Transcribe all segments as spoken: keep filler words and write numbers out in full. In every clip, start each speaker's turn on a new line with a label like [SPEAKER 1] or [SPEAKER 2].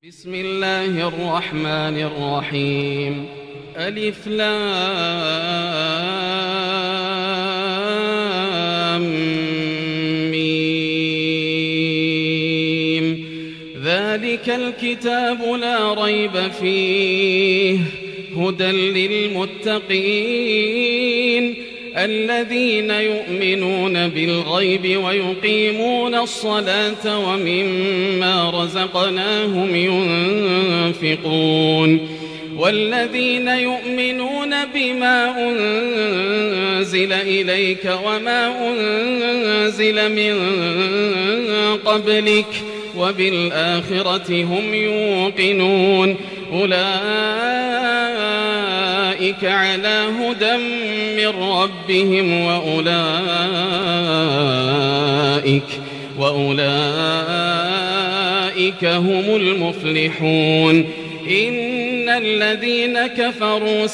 [SPEAKER 1] بسم الله الرحمن الرحيم. ألف لام ميم. ذلك الكتاب لا ريب فيه هدى للمتقين الذين يؤمنون بالغيب ويقيمون الصلاة ومما رزقناهم ينفقون والذين يؤمنون بما أنزل إليك وما أنزل من قبلك وبالآخرة هم يوقنون أولئك على هدى من ربهم وأولئك وأولئك هم المفلحون. إن الذين كفروا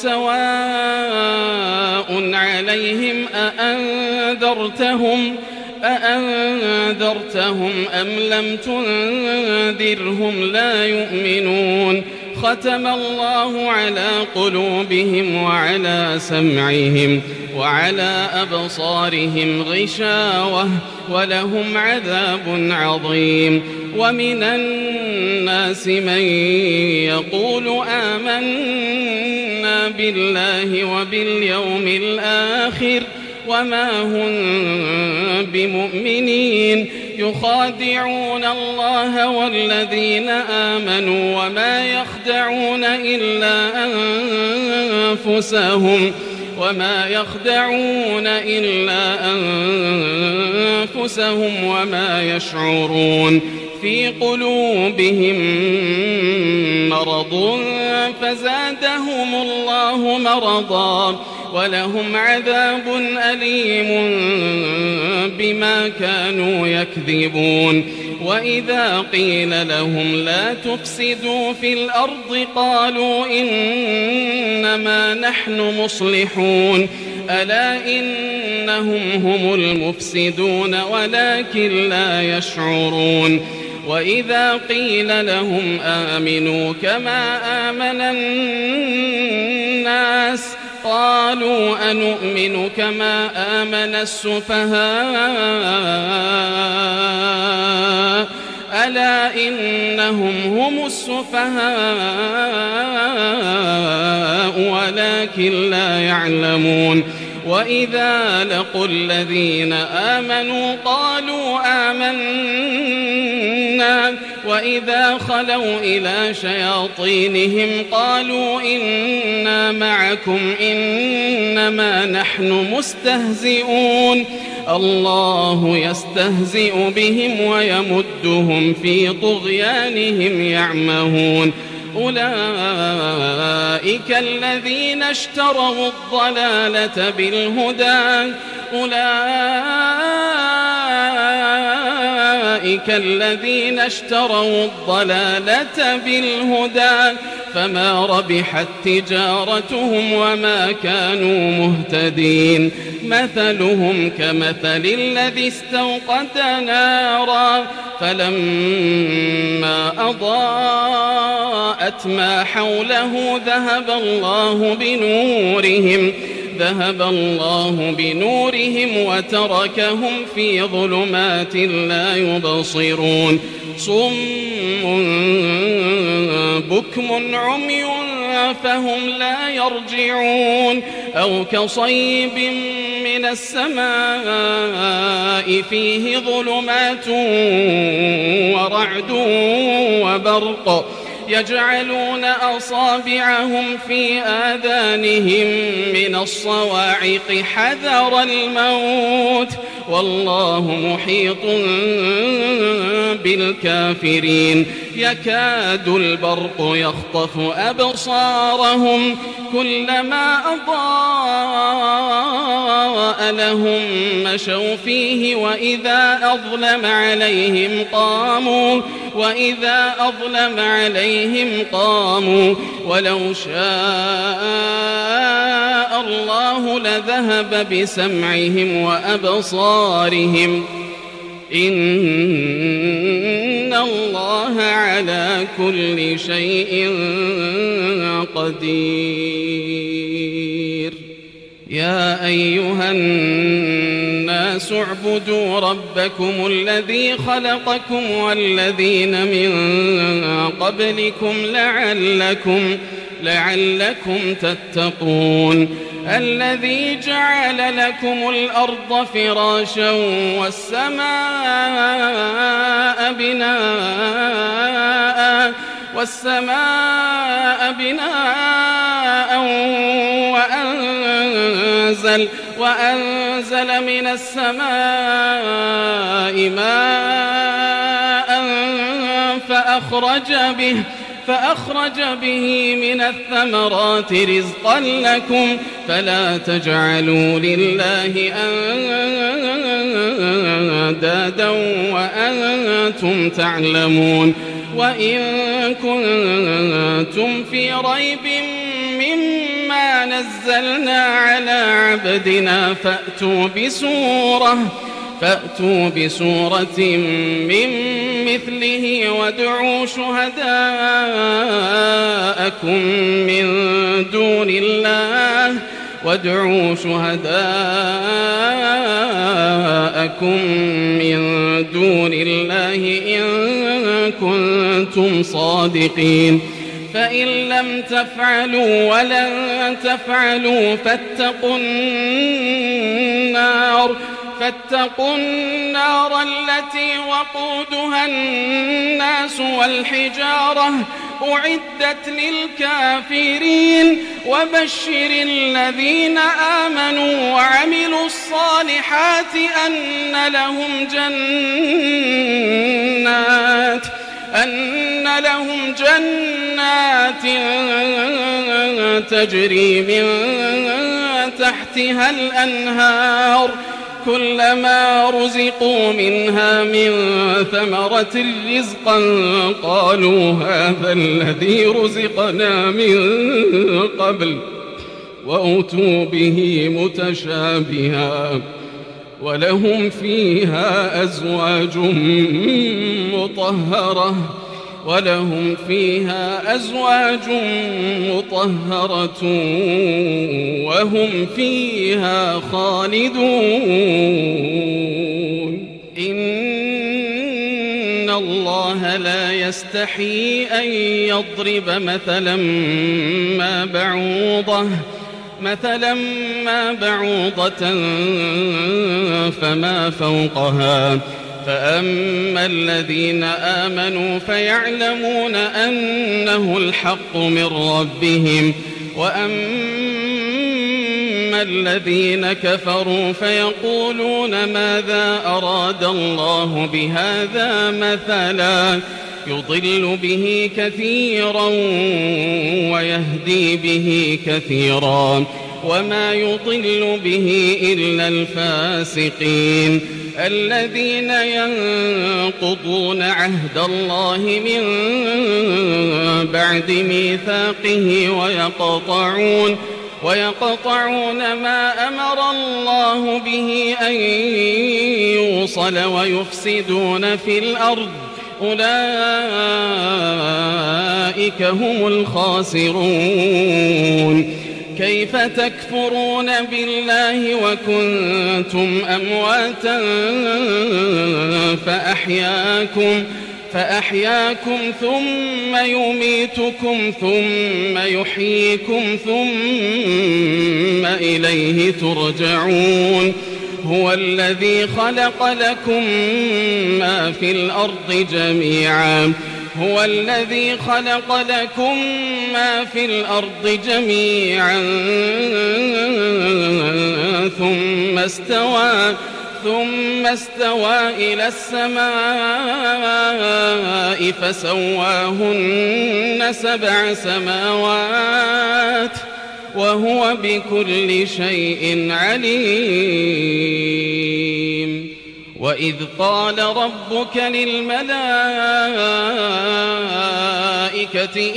[SPEAKER 1] سواء عليهم أأنذرتهم أأنذرتهم أم لم تنذرهم لا يؤمنون. ختم الله على قلوبهم وعلى سمعهم وعلى أبصارهم غشاوة ولهم عذاب عظيم. ومن الناس من يقول آمنا بالله وباليوم الآخر وما هم بمؤمنين يخادعون الله والذين آمنوا وما يخدعون إلا أنفسهم وما يخدعون إلا أنفسهم وما يشعرون. في قلوبهم مرض فزادهم الله مرضا ولهم عذاب أليم بما كانوا يكذبون. وإذا قيل لهم لا تفسدوا في الأرض قالوا إنما نحن مصلحون ألا إنهم هم المفسدون ولكن لا يشعرون. وإذا قيل لهم آمنوا كما آمن الناس قالوا أنؤمن كما آمن السفهاء ألا إنهم هم السفهاء ولكن لا يعلمون. وإذا لقوا الذين آمنوا قالوا آمنا وإذا خلوا إلى شياطينهم قالوا إنا معكم إنما نحن مستهزئون. الله يستهزئ بهم ويمدهم في طغيانهم يعمهون. أولئك الذين اشتروا الضلالة بالهدى أولئك الذين اشتروا الضلالة بالهدى فما ربحت تجارتهم وما كانوا مهتدين. مثلهم كمثل الذي استوقد نارا فلما أضاءت ما حوله ذهب الله بنورهم ذهب الله بنورهم وتركهم في ظلمات لا يبصرون. صم بكم عمي فهم لا يرجعون. أو كصيب من السماء فيه ظلمات ورعد وبرق يجعلون أصابعهم في آذانهم من الصواعق حذر الموت والله محيط بالكافرين. يكاد البرق يخطف أبصارهم كلما أضاء لهم مشوا فيه وإذا أظلم عليهم قاموا وإذا أظلم عليهم قاموا ولو شاء الله لذهب بسمعهم وأبصارهم إن الله عليم على كل شيء قدير. يا أيها الناس اعبدوا ربكم الذي خلقكم والذين من قبلكم لعلكم, لعلكم تتقون. الذي جعل لكم الأرض فراشا والسماء بناء والسماء بناء وأنزل, وأنزل من السماء ماء فأخرج به فأخرج به من الثمرات رزقا لكم فلا تجعلوا لله أندادا وأنتم تعلمون. وإن كنتم في ريب مما نزلنا على عبدنا فأتوا بسورة فأتوا بسورة من مثله وادعوا شهداءكم من دون الله وادعوا شهداءكم من دون الله إن كنتم صادقين. فإن لم تفعلوا ولن تفعلوا فاتقوا النار فاتقوا النار التي وقودها الناس والحجارة أعدت للكافرين. وبشر الذين آمنوا وعملوا الصالحات أن لهم جنات أن لهم جنات تجري من تحتها الأنهار كلما رزقوا منها من ثمرة رزقا قالوا هذا الذي رزقنا من قبل وأتوا به متشابها ولهم فيها أزواج مطهرة ولهم فيها أزواج مطهرة وهم فيها خالدون. إن الله لا يستحيي أن يضرب مثلا ما بعوضة مثلا ما بعوضة فما فوقها فأما الذين آمنوا فيعلمون أنه الحق من ربهم وأما الذين كفروا فيقولون ماذا أراد الله بهذا مثلا يضل به كثيرا ويهدي به كثيرا وما يضل به إلا الفاسقين الذين ينقضون عهد الله من بعد ميثاقه ويقطعون ويقطعون ما أمر الله به أن يوصل ويفسدون في الأرض أولئك هم الخاسرون. كيف تكفرون بالله وكنتم أمواتا فأحياكم فأحياكم ثم يميتكم ثم يحييكم ثم إليه ترجعون. هو الذي خلق لكم ما في الأرض جميعا هو الذي خلق لكم ما في الأرض جميعا ثم استوى ثم استوى إلى السماء فسواهن سبع سماوات وهو بكل شيء عليم. وإذ قال ربك للملائكة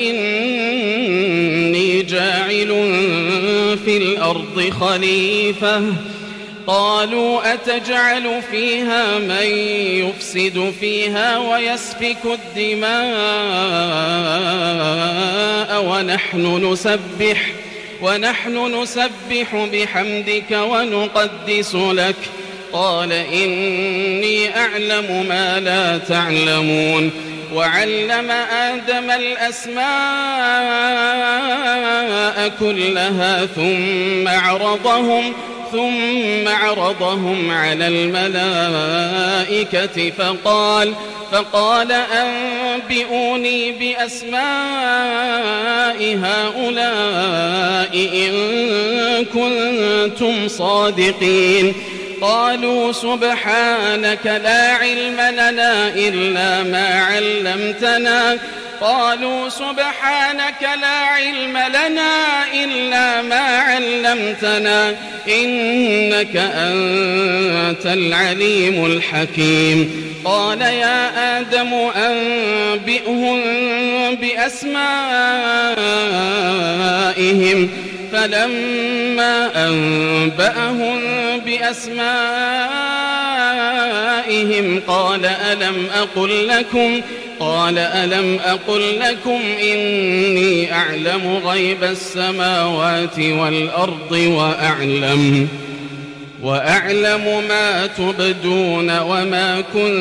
[SPEAKER 1] إني جاعل في الأرض خليفة قالوا أتجعل فيها من يفسد فيها ويسفك الدماء ونحن نسبح ونحن نسبح بحمدك ونقدس لك قال إني أعلم ما لا تعلمون وعلم آدم الأسماء كلها ثم عرضهم ثم عرضهم على الملائكة فقال فقال أنبئوني بأسماء هؤلاء إن كنتم صادقين قالوا سبحانك لا علم لنا إلا ما علمتنا قالوا سبحانك لا علم لنا إلا ما علمتنا إنك أنت العليم الحكيم قال يا آدم أنبئهم بأسمائهم فلما أنبأهم بأسمائهم قال ألم أقل لكم قال ألم أقل لكم إني أعلم غيب السماوات والأرض وأعلم وأعلم ما تبدون وما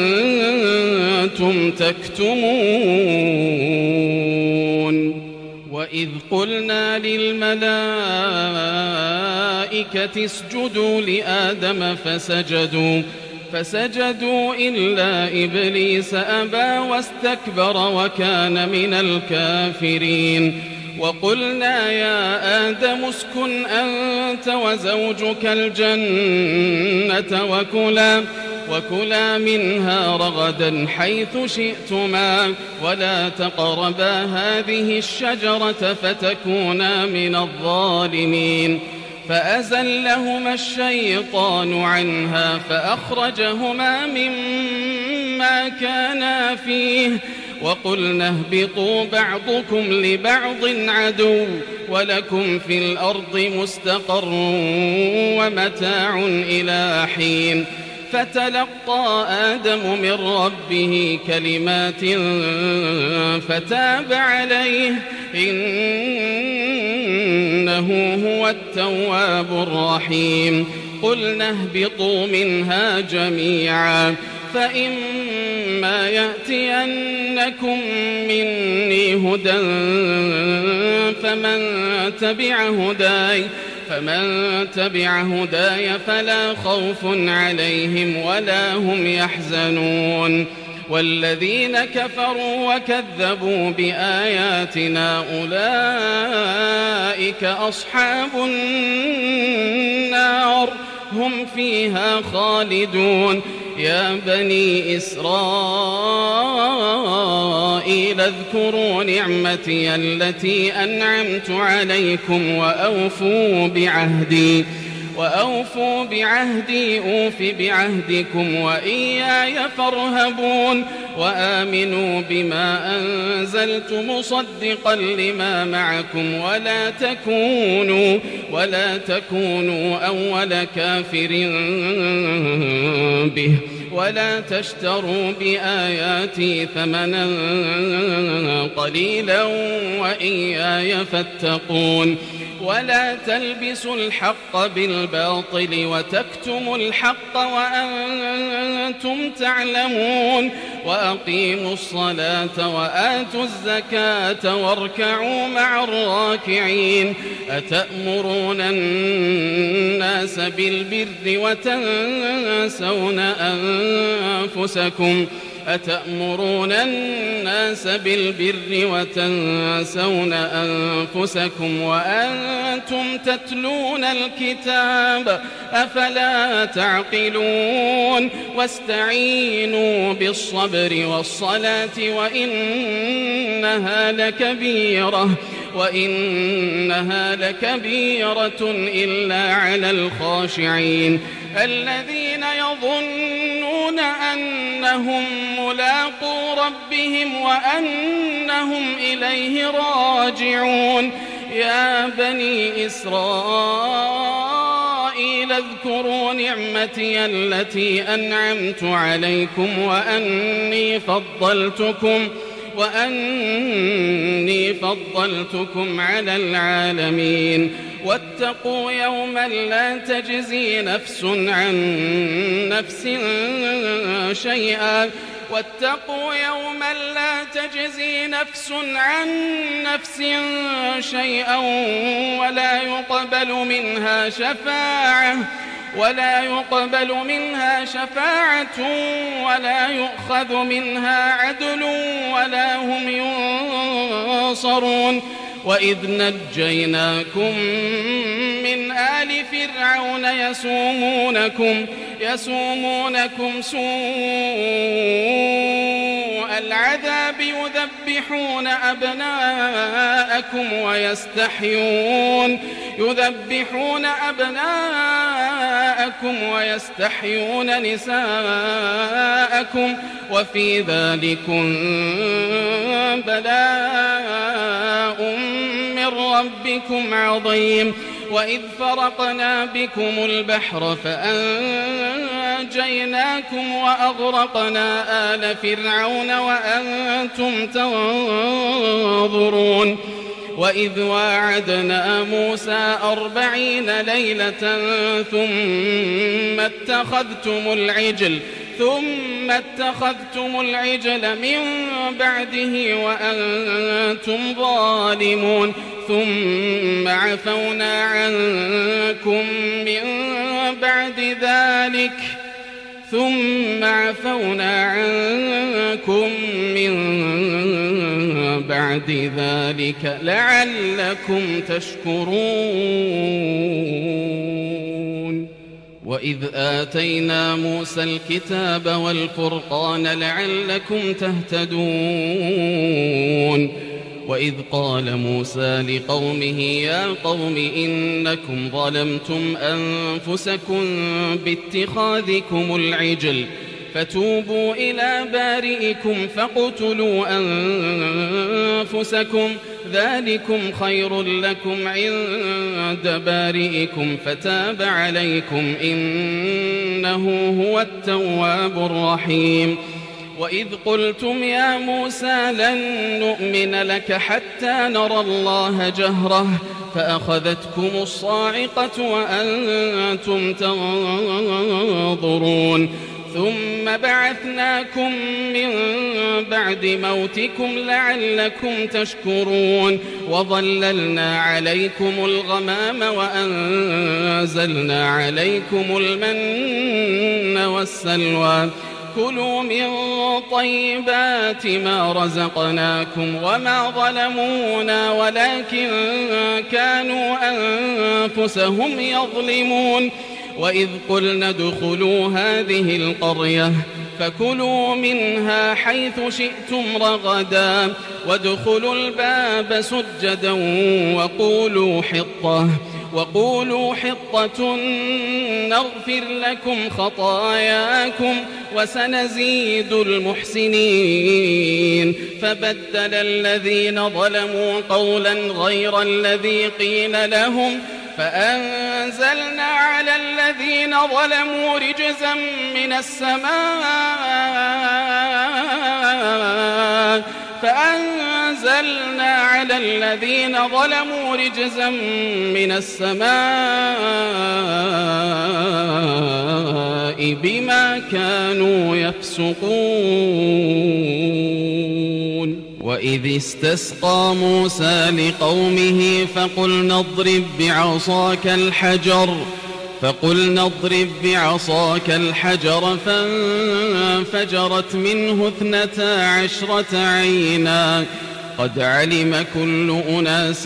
[SPEAKER 1] كنتم تكتمون وإذ قلنا للملائكة اسجدوا لآدم فسجدوا فسجدوا إلا إبليس أبى واستكبر وكان من الكافرين وقلنا يا آدم اسكن أنت وزوجك الجنة وكلا وكلا منها رغدا حيث شئتما ولا تقربا هذه الشجرة فتكونا من الظالمين فأزلهما الشيطان عنها فأخرجهما مما كانا فيه وقلنا اهبطوا بعضكم لبعض عدو ولكم في الأرض مستقر ومتاع إلى حين فتلقى آدم من ربه كلمات فتاب عليه إنه هو التواب الرحيم قلنا اهبطوا منها جميعا فإما يأتينكم مني هدى فمن تبع هداي فمن تبع هداي فلا خوف عليهم ولا هم يحزنون والذين كفروا وكذبوا بآياتنا أولئك أصحاب النار هم فيها خالدون يا بني إسرائيل اذكروا نعمتي التي أنعمت عليكم وأوفوا بعهدي وأوفوا بعهدي أوف بعهدكم وإياي فارهبون وآمنوا بما أنزلت مصدقا لما معكم ولا تكونوا ولا تكونوا أول كافر به ولا تشتروا بآياتي ثمنا قليلا وإياي فاتقون ولا تلبسوا الحق بالباطل وتكتموا الحق وأنتم تعلمون وأقيموا الصلاة وآتوا الزكاة واركعوا مع الراكعين أتأمرون الناس بالبر وتنسون أنفسكم أتأمرون الناس بالبر وتنسون أنفسكم وأنتم تتلون الكتاب أفلا تعقلون واستعينوا بالصبر والصلاة وإنها لكبيرة وإنها لكبيرة إلا على الخاشعين الذين يظنون أنهم ملاقو ربهم وأنهم إليه راجعون يا بني إسرائيل اذكروا نعمتي التي أنعمت عليكم وأني فضلتكم وأني فضلتكم على العالمين واتقوا يوما لا تجزي نفس عن نفس شيئا واتقوا يوما لا تجزي نفس عن نفس شيئا ولا يقبل منها شفاعة ولا يقبل منها شفاعة ولا يؤخذ منها عدل ولا هم ينصرون وإذ نجيناكم من آل فرعون يسومونكم يسومونكم سوء العذاب يذبحون أبناءكم ويستحيون يذبحون أبناءكم ويستحيون نساءكم وفي ذلكم بلاء من ربكم عظيم وإذ فرقنا بكم البحر فأنجيناكم وأغرقنا آل فرعون وأنتم تنظرون وإذ واعدنا موسى أربعين ليلة ثم اتخذتم العجل ثم اتخذتم العجل من بعده وأنتم ظالمون ثم عفونا عنكم من بعد ذلك ثم عفونا عنكم من بعد ذلك لعلكم تشكرون وإذ آتينا موسى الكتاب والفرقان لعلكم تهتدون وإذ قال موسى لقومه يا قوم إنكم ظلمتم أنفسكم باتخاذكم العجل فتوبوا إلى بارئكم فاقتلوا أنفسكم ذلكم خير لكم عند بارئكم فتاب عليكم إنه هو التواب الرحيم وإذ قلتم يا موسى لن نؤمن لك حتى نرى الله جهرة فأخذتكم الصاعقة وأنتم تنظرون ثم بعثناكم من بعد موتكم لعلكم تشكرون وظللنا عليكم الغمام وأنزلنا عليكم المن والسلوى كلوا من طيبات ما رزقناكم وما ظلمونا ولكن كانوا أنفسهم يظلمون وإذ قلنا ادخلوا هذه القرية فكلوا منها حيث شئتم رغدا وادخلوا الباب سجدا وقولوا حطة وقولوا حطة نغفر لكم خطاياكم وسنزيد المحسنين فبدل الذين ظلموا قولا غير الذي قيل لهم فأنزلنا على الذين ظلموا رجزا من السماء فأنزلنا على الذين ظلموا رجزا من السماء بما كانوا يفسقون وإذ استسقى موسى لقومه فقلنا اضرب بعصاك الحجر فقلنا اضرب بعصاك الحجر فانفجرت منه اثنتا عشرة عينا قد علم كل أناس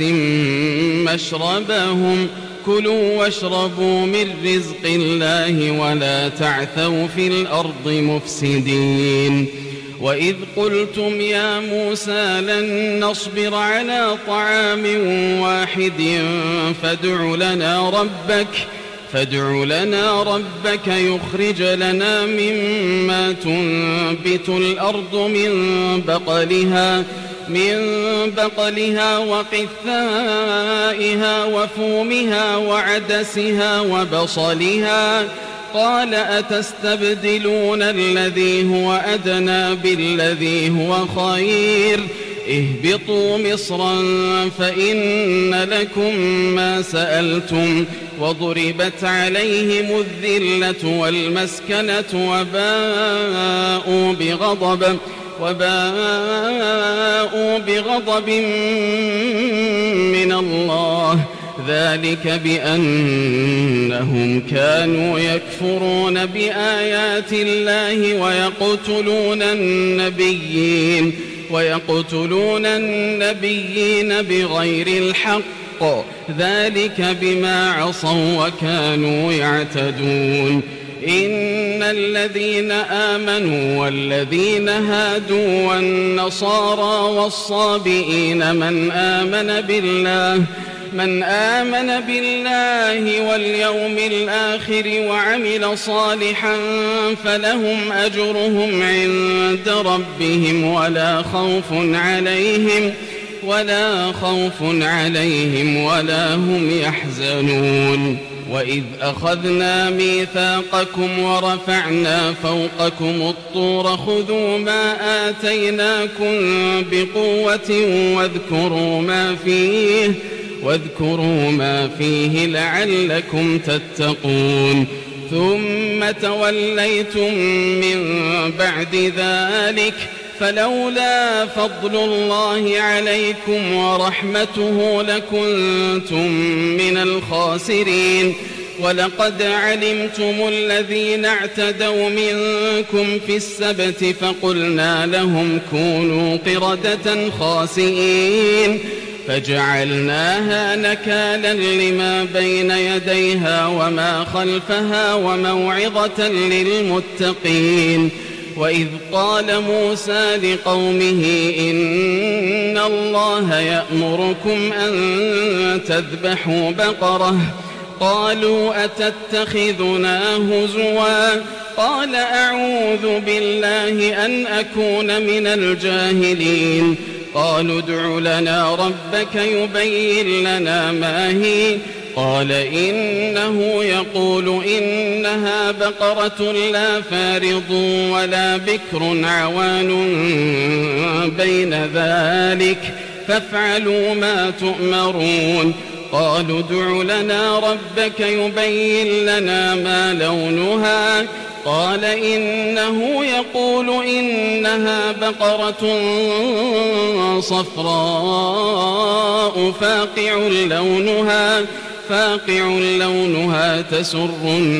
[SPEAKER 1] مشربهم كلوا واشربوا من رزق الله ولا تعثوا في الأرض مفسدين وإذ قلتم يا موسى لن نصبر على طعام واحد فادع لنا ربك فادع لنا ربك يخرج لنا مما تنبت الأرض من بقلها من بقلها وقثائها وفومها وعدسها وبصلها قال أتستبدلون الذي هو أدنى بالذي هو خير اهبطوا مصرا فإن لكم ما سألتم وضربت عليهم الذلة والمسكنة وباءوا بغضب وباءوا بغضب من الله ذلك بأنهم كانوا يكفرون بآيات الله ويقتلون النبيين ويقتلون النبيين بغير الحق ذلك بما عصوا وكانوا يعتدون إن الذين آمنوا والذين هادوا والنصارى والصابئين من آمن بالله من آمن بالله واليوم الآخر وعمل صالحا فلهم أجرهم عند ربهم ولا خوف عليهم ولا خوف عليهم ولا هم يحزنون وإذ أخذنا ميثاقكم ورفعنا فوقكم الطور خذوا ما آتيناكم بقوة واذكروا ما فيه واذكروا ما فيه لعلكم تتقون ثم توليتم من بعد ذلك فلولا فضل الله عليكم ورحمته لكنتم من الخاسرين ولقد علمتم الذين اعتدوا منكم في السبت فقلنا لهم كونوا قردة خاسئين فجعلناها نكالا لما بين يديها وما خلفها وموعظة للمتقين وإذ قال موسى لقومه إن الله يأمركم أن تذبحوا بقرة قالوا أتتخذنا هزوا قال أعوذ بالله أن أكون من الجاهلين قالوا ادع لنا ربك يبين لنا ما هي قال إنه يقول إنها بقرة لا فارض ولا بكر عوان بين ذلك فافعلوا ما تؤمرون قالوا ادع لنا ربك يبين لنا ما لونها قال إنه يقول إنها بقرة صفراء فاقع لونها فاقع لونها تسر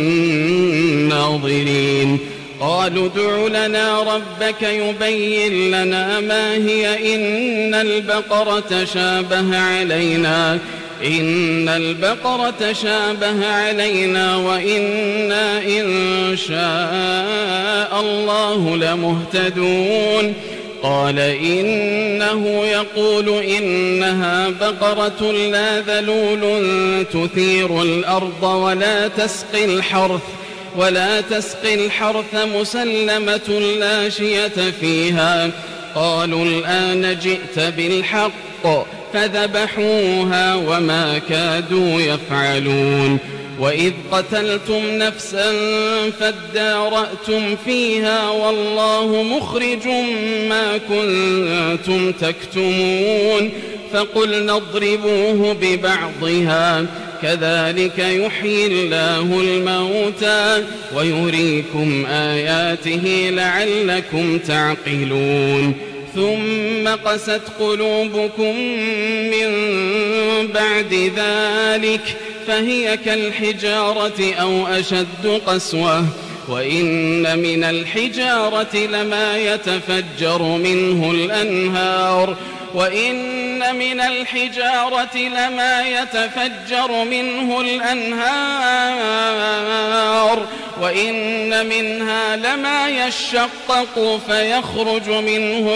[SPEAKER 1] الناظرين قالوا ادع لنا ربك يبين لنا ما هي إن البقرة شابه علينا إن البقرة شابه علينا وإنا إن شاء الله لمهتدون قال إنه يقول إنها بقرة لا ذلول تثير الأرض ولا تسقي الحرث ولا تسقي الحرث مسلمة لا شية فيها قالوا الآن جئت بالحق فذبحوها وما كادوا يفعلون وإذ قتلتم نفسا فادارأتم فيها والله مخرج ما كنتم تكتمون فقلنا اضربوه ببعضها كذلك يحيي الله الموتى ويريكم آياته لعلكم تعقلون ثم قست قلوبكم من بعد ذلك فهي كالحجارة أو أشد قسوة وإن من الحجارة لما يتفجر منه الأنهار وإن من الحجارة لما يتفجر منه الأنهار وإن منها لما يشقق فيخرج منه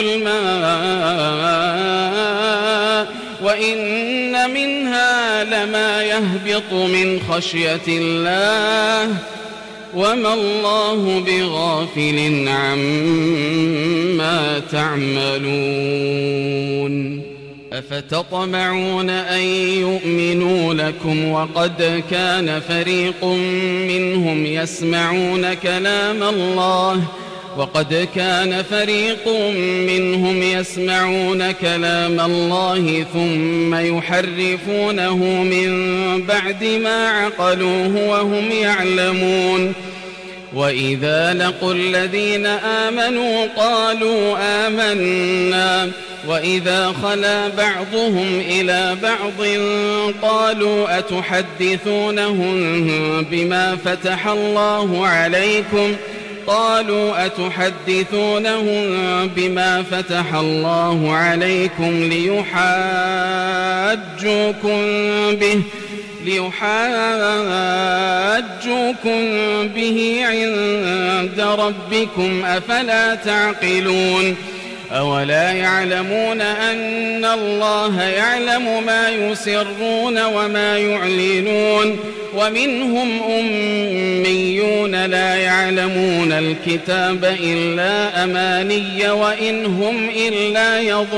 [SPEAKER 1] الماء وإن منها لما يهبط من خشية الله وما الله بغافل عما تعملون أفتطمعون أن يؤمنوا لكم وقد كان فريق منهم يسمعون كلام الله وقد كان فريق منهم يسمعون كلام الله ثم يحرفونه من بعد ما عقلوه وهم يعلمون وإذا لقوا الذين آمنوا قالوا آمنا وإذا خلا بعضهم إلى بعض قالوا أتحدثونهم بما فتح الله عليكم قالوا أتحدثونهم بما فتح الله عليكم ليحاجوكم به ليحاجوكم به عند ربكم أفلا تعقلون أولا يعلمون أن الله يعلم ما يسرون وما يعلنون ومنهم أميون لا يعلمون الكتاب إلا أماني وإن هم إلا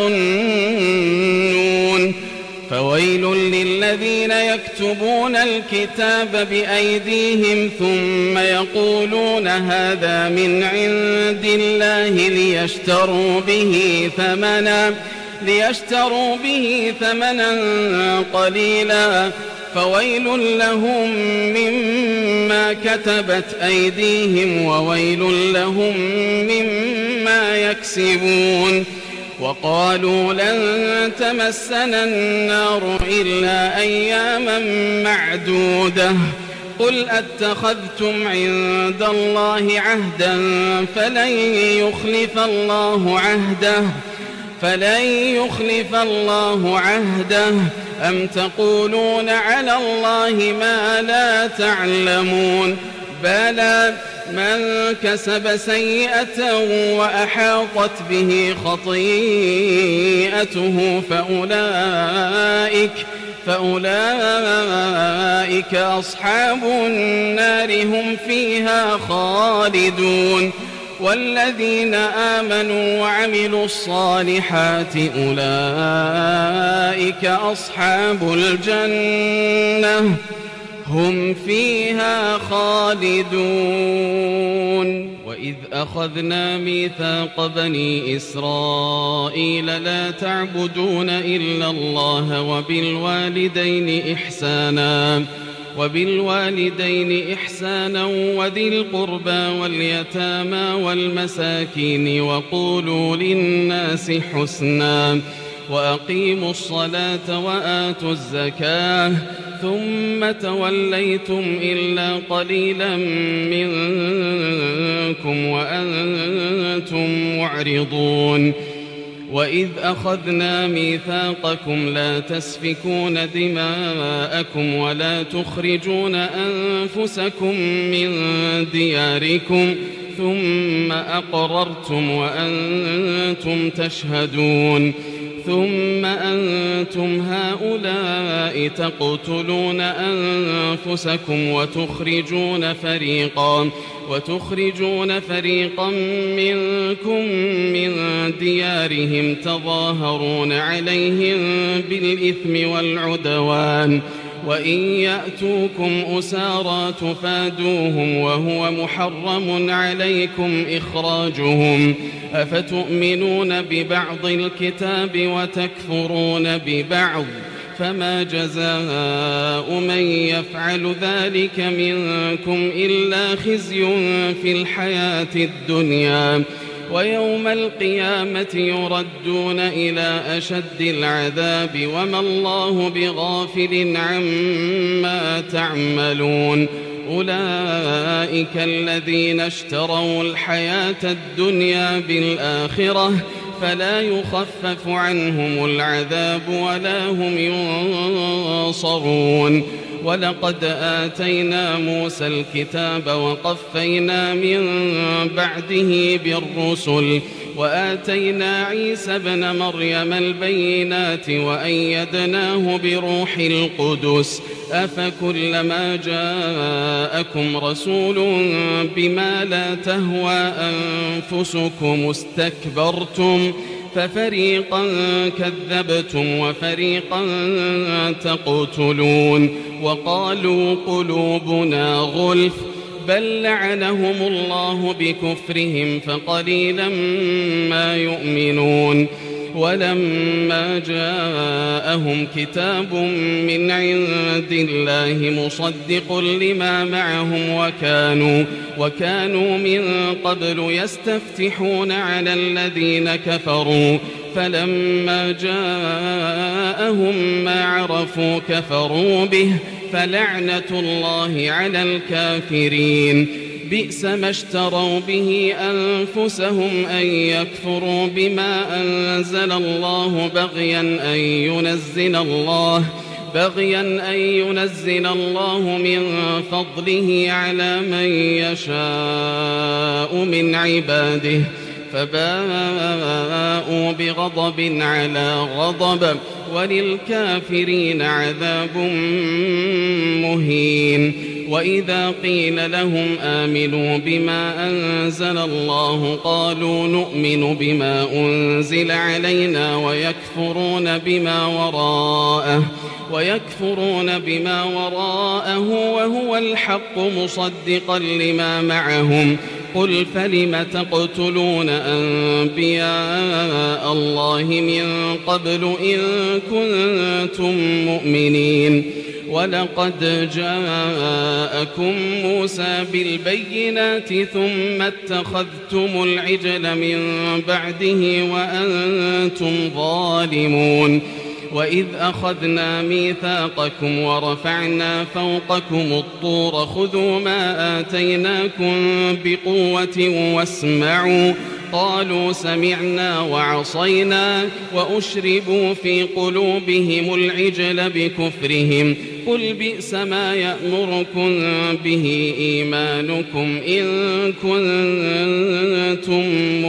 [SPEAKER 1] يظنون فويل للذين يكتبون الكتاب بأيديهم ثم يقولون هذا من عند الله ليشتروا به ثمنا ليشتروا به ثمنا قليلا فويل لهم مما كتبت أيديهم وويل لهم مما يكسبون وقالوا لن تمسنا النار إلا أياما معدودة قل أتخذتم عند الله عهدا فلن يخلف الله عهده فلن يخلف الله عهده أم تقولون على الله ما لا تعلمون بلى من كسب سيئة وأحاطت به خطيئته فأولئك فأولئك أصحاب النار هم فيها خالدون والذين آمنوا وعملوا الصالحات أولئك أصحاب الجنة هم فيها خالدون وإذ أخذنا ميثاق بني إسرائيل لا تعبدون إلا الله وبالوالدين إحسانا وبالوالدين إحسانا وذي القربى واليتامى والمساكين وقولوا للناس حسنا وأقيموا الصلاة وآتوا الزكاة ثم توليتم إلا قليلا منكم وأنتم معرضون وإذ أخذنا ميثاقكم لا تسفكون دماءكم ولا تخرجون أنفسكم من دياركم ثم أقررتم وأنتم تشهدون ثم أنتم هؤلاء تقتلون أنفسكم وتخرجون فريقا وتخرجون فريقا منكم من ديارهم تظاهرون عليهم بالإثم والعدوان وإن يأتوكم أسارى تفادوهم وهو محرم عليكم إخراجهم أفتؤمنون ببعض الكتاب وتكفرون ببعض فما جزاء من يفعل ذلك منكم إلا خزي في الحياة الدنيا ويوم القيامة يردون إلى أشد العذاب وما الله بغافل عما تعملون أولئك الذين اشتروا الحياة الدنيا بالآخرة فلا يخفف عنهم العذاب ولا هم ينصرون ولقد آتينا موسى الكتاب وقفينا من بعده بالرسل وآتينا عيسى ابن مريم البينات وأيدناه بروح القدس أفكلما جاءكم رسول بما لا تهوى أنفسكم استكبرتم ففريقا كذبتم وفريقا تقتلون وقالوا قلوبنا غلف بل لعنهم الله بكفرهم فقليلا ما يؤمنون ولما جاءهم كتاب من عند الله مصدق لما معهم وكانوا, وكانوا من قبل يستفتحون على الذين كفروا فلما جاءهم ما عرفوا كفروا به فلعنة الله على الكافرين بئس ما اشتروا به أنفسهم أن يكفروا بما أنزل الله بغيا أن ينزل الله بغيا أن ينزل الله من فضله على من يشاء من عباده فباءوا بغضب على غضب وللكافرين عذاب مهين وإذا قيل لهم آمنوا بما أنزل الله قالوا نؤمن بما أنزل علينا ويكفرون بما وراءه ويكفرون بما وراءه وهو الحق مصدقا لما معهم قل فلم تقتلون أنبياء الله من قبل إن كنتم مؤمنين ولقد جاءكم موسى بالبينات ثم اتخذتم العجل من بعده وأنتم ظالمون وإذ أخذنا ميثاقكم ورفعنا فوقكم الطور خذوا ما آتيناكم بقوة واسمعوا قالوا سمعنا وعصينا وأشربوا في قلوبهم العجل بكفرهم قل بئس ما يأمركم به إيمانكم إن كنتم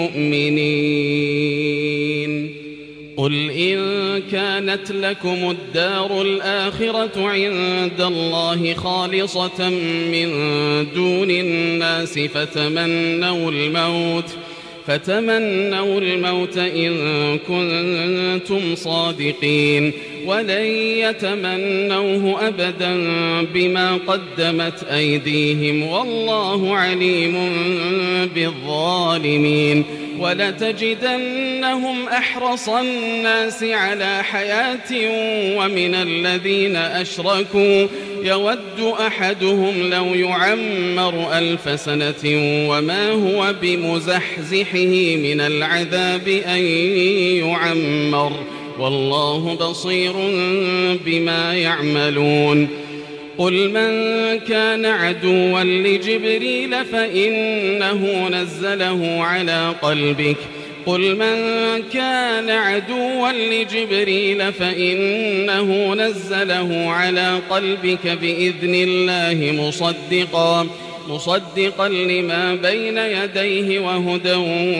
[SPEAKER 1] مؤمنين قل إن كانت لكم الدار الآخرة عند الله خالصة من دون الناس فتمنوا الموت فتمنوا الموت إن كنتم صادقين ولن يتمنوه أبدا بما قدمت أيديهم والله عليم بالظالمين ولتجدنهم أحرص الناس على حياة ومن الذين أشركوا يود أحدهم لو يعمر ألف سنة وما هو بمزحزحه من العذاب أن يعمر والله بصير بما يعملون قل من كان عدوا لجبريل فإنه نزله على قلبك قل من كان عدوا لجبريل فإنه نزله على قلبك بإذن الله مصدقا مصدقا لما بين يديه وهدى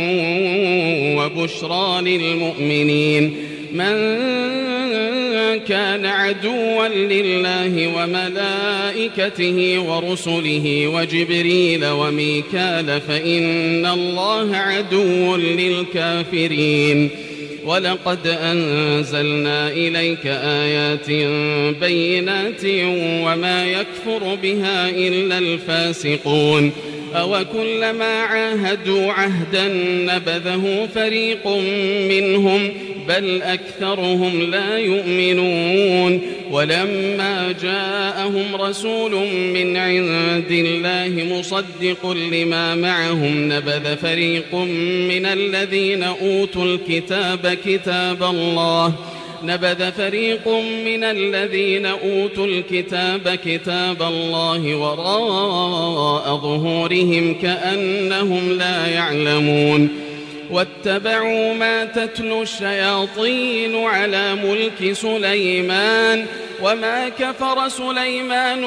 [SPEAKER 1] وبشرى للمؤمنين من كان عدوا لله وملائكته ورسله وجبريل وميكال فإن الله عدو للكافرين ولقد أنزلنا إليك آيات بينات وما يكفر بها إلا الفاسقون أوكلما عاهدوا عهدا نبذه فريق منهم بل أكثرهم لا يؤمنون ولما جاءهم رسول من عند الله مصدق لما معهم نبذ فريق من الذين أوتوا الكتاب كتاب الله نبذ فريق من الذين أوتوا الكتاب كتاب الله وراء ظهورهم كأنهم لا يعلمون واتبعوا ما تتلو الشياطين على ملك سليمان وما كفر سليمان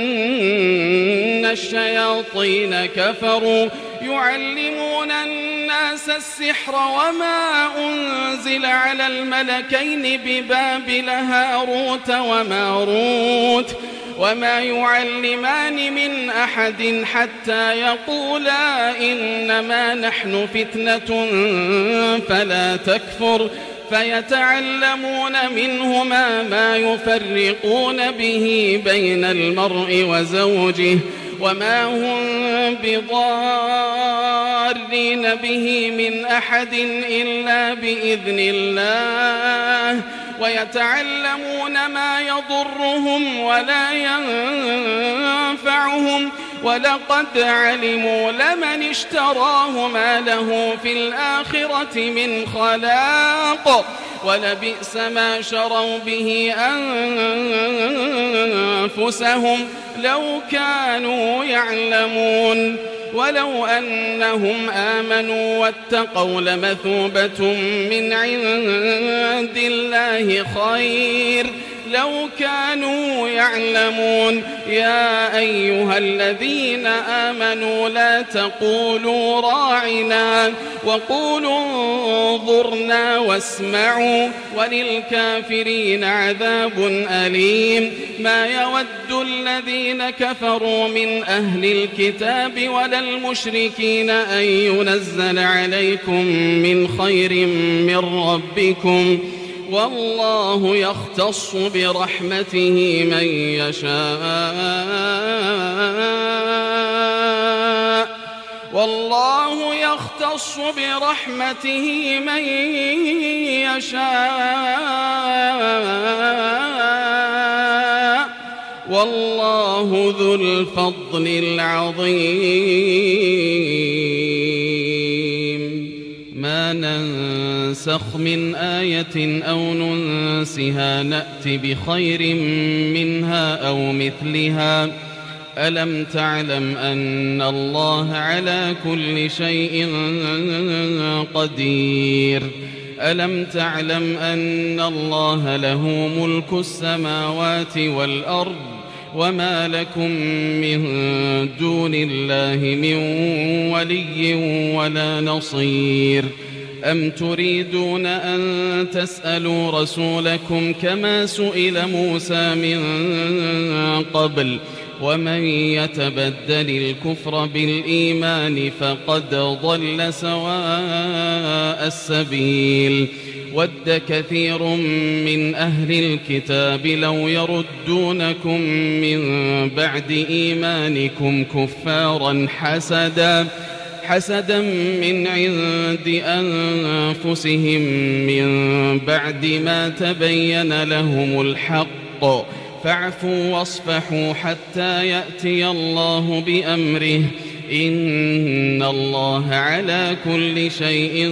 [SPEAKER 1] ولكن الشياطين كفروا يعلمون الناس الناس السحر وما أنزل على الملكين ببابل هاروت وماروت وما يعلمان من أحد حتى يقولا إنما نحن فتنة فلا تكفر فيتعلمون منهما ما يفرقون به بين المرء وزوجه وما هم بضارين به من أحد إلا بإذن الله ويتعلمون ما يضرهم ولا ينفعهم ولقد علموا لمن اشتراه ما له في الآخرة من خلاق ولبئس ما شروا به أنفسهم لو كانوا يعلمون ولو أنهم آمنوا واتقوا لمثوبة من عند الله خير لو كانوا يعلمون يا أيها الذين آمنوا لا تقولوا راعنا وقولوا انظرنا واسمعوا وللكافرين عذاب أليم ما يود الذين كفروا من أهل الكتاب ولا المشركين أن ينزل عليكم من خير من ربكم والله يختص برحمته من يشاء والله يختص برحمته من يشاء والله ذو الفضل العظيم ما ننسخ من آية أو ننسها نأت بخير منها أو مثلها ألم تعلم أن الله على كل شيء قدير ألم تعلم أن الله له ملك السماوات والأرض وما لكم من دون الله من ولي ولا نصير أم تريدون أن تسألوا رسولكم كما سئل موسى من قبل ومن يتبدل الكفر بالإيمان فقد ضل سواء السبيل ود كثير من أهل الكتاب لو يردونكم من بعد إيمانكم كفارا حسدا حسدا من عند أنفسهم من بعد ما تبين لهم الحق فاعفوا واصفحوا حتى يأتي الله بأمره إن الله على كل شيء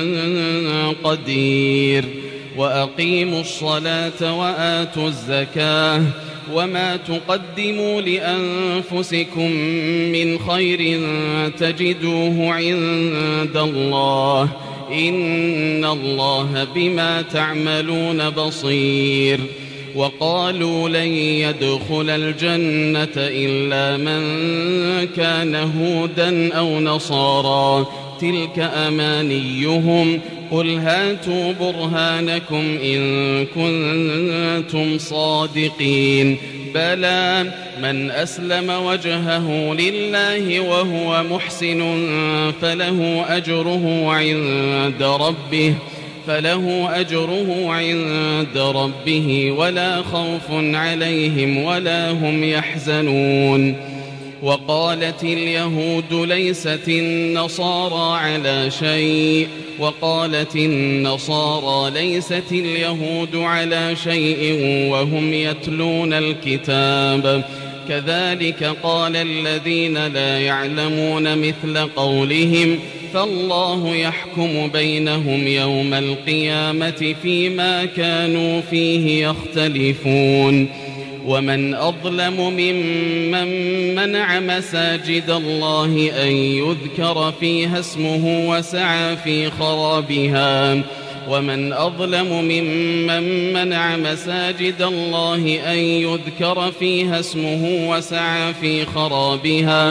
[SPEAKER 1] قدير وأقيموا الصلاة وآتوا الزكاة وما تقدموا لأنفسكم من خير تجدوه عند الله إن الله بما تعملون بصير وقالوا لن يدخل الجنة إلا من كان هودا أو نصارى تلك أمانيهم قل هاتوا برهانكم إن كنتم صادقين بلى من أسلم وجهه لله وهو محسن فله أجره عند ربه فله أجره عند ربه ولا خوف عليهم ولا هم يحزنون وقالت اليهود ليست النصارى على شيء وقالت النصارى ليست اليهود على شيء وهم يتلون الكتاب كذلك قال الذين لا يعلمون مثل قولهم فالله يحكم بينهم يوم القيامة فيما كانوا فيه يختلفون ومن أظلم ممن منع مساجد الله أن يذكر فيها اسمه وسعى في خرابها ومن أظلم ممن منع مساجد الله أن يذكر فيها اسمه وسعى في خرابها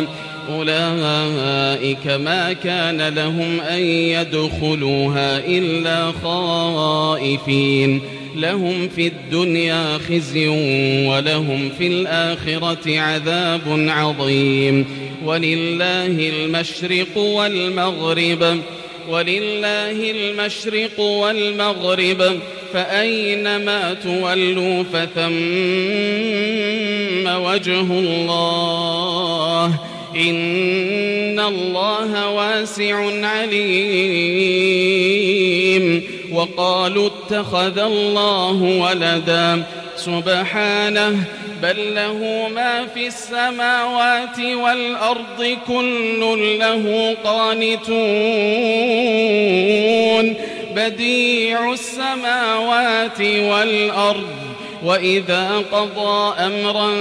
[SPEAKER 1] أولئك ما كان لهم أن يدخلوها إلا خائفين لهم في الدنيا خزي ولهم في الآخرة عذاب عظيم ولله المشرق والمغرب ولله المشرق والمغرب فأينما تولوا فثم وجه الله إن الله واسع عليم وقالوا اتخذ الله ولدا سبحانه بل له ما في السماوات والأرض كل له قانتون بديع السماوات والأرض وإذا قضى أمرا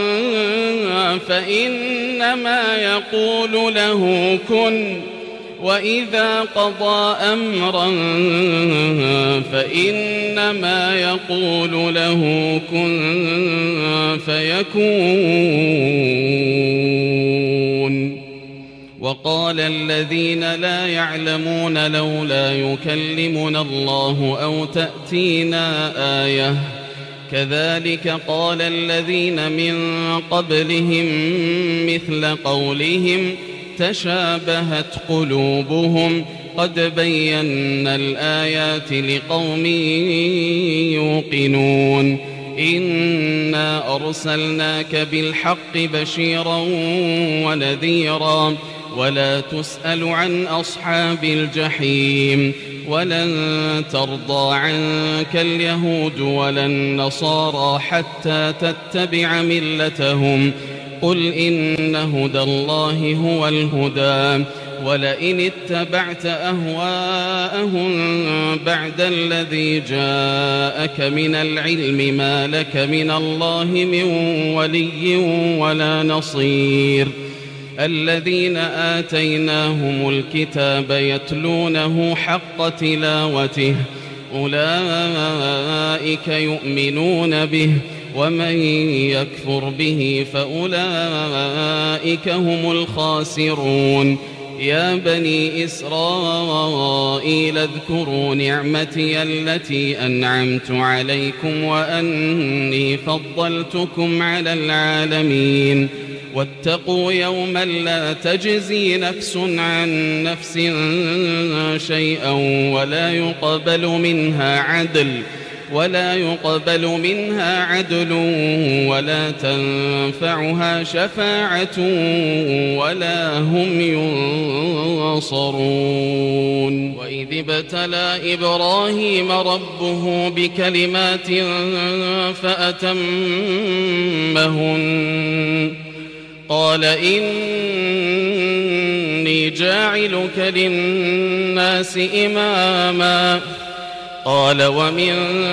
[SPEAKER 1] فإنما يقول له كن وإذا قضى أمرا فإنما يقول له كن فيكون وقال الذين لا يعلمون لولا يكلمنا الله أو تأتينا آية كذلك قال الذين من قبلهم مثل قولهم تشابهت قلوبهم قد بينا الآيات لقوم يوقنون إنا أرسلناك بالحق بشيرا ونذيرا ولا تسأل عن أصحاب الجحيم ولن ترضى عنك اليهود ولا النصارى حتى تتبع ملتهم قل إن هدى الله هو الهدى ولئن اتبعت أهواءهم بعد الذي جاءك من العلم ما لك من الله من ولي ولا نصير الذين آتيناهم الكتاب يتلونه حق تلاوته أولئك يؤمنون به ومن يكفر به فأولئك هم الخاسرون يا بني إسرائيل اذكروا نعمتي التي أنعمت عليكم وأني فضلتكم على العالمين واتقوا يوما لا تجزي نفس عن نفس شيئا ولا يقبل منها عدل ولا يقبل منها عدل ولا تنفعها شفاعة ولا هم ينصرون وإذ ابتلى إبراهيم ربه بكلمات فأتمهن قال إني جاعلك للناس إماما قال ومن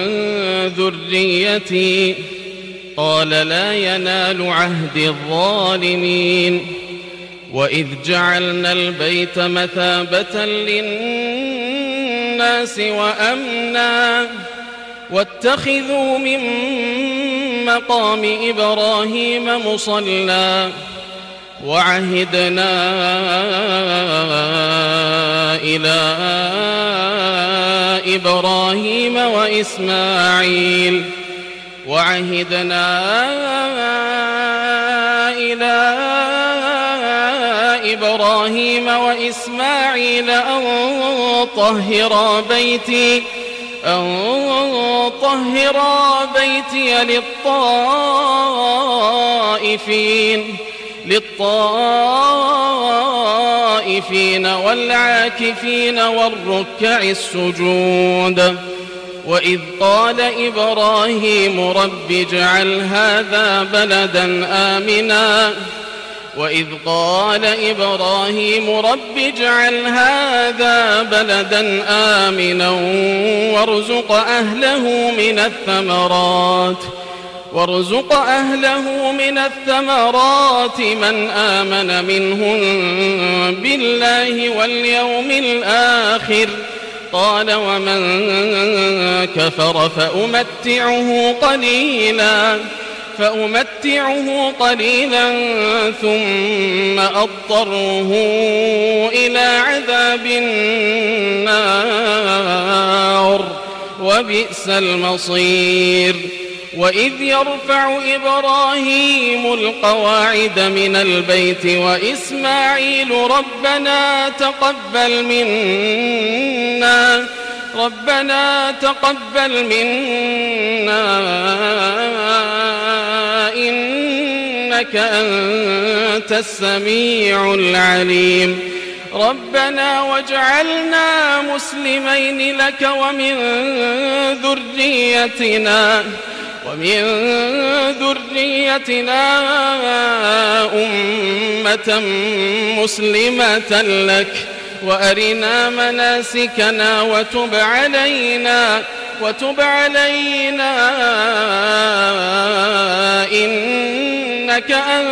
[SPEAKER 1] ذريتي قال لا ينال عهد الظالمين وإذ جعلنا البيت مثابة للناس وأمنا واتخذوا من مقام إبراهيم مصلى وعهدنا إلى إبراهيم وإسماعيل وعهدنا إلى إبراهيم وإسماعيل أن طهرا بيتي أن طهرا بيتي للطائفين للطائفين والعاكفين والركع السجود وإذ قال إبراهيم رب اجعل هذا بلدا آمنا وإذ قال إبراهيم رب اجعل هذا بلدا آمنا وارزق أهله من الثمرات وارزق أهله من الثمرات من آمن منهم بالله واليوم الآخر قال ومن كفر فأمتعه قليلا فأمتعه قليلا ثم أضطره إلى عذاب النار وبئس المصير. وإذ يرفع إبراهيم القواعد من البيت وإسماعيل ربنا تقبل منا ربنا تقبل منا إنك أنت السميع العليم. ربنا واجعلنا مسلمين لك ومن ذريتنا ومن ذريتنا أمة مسلمة لك وأرنا مناسكنا وتب علينا وتب علينا إنك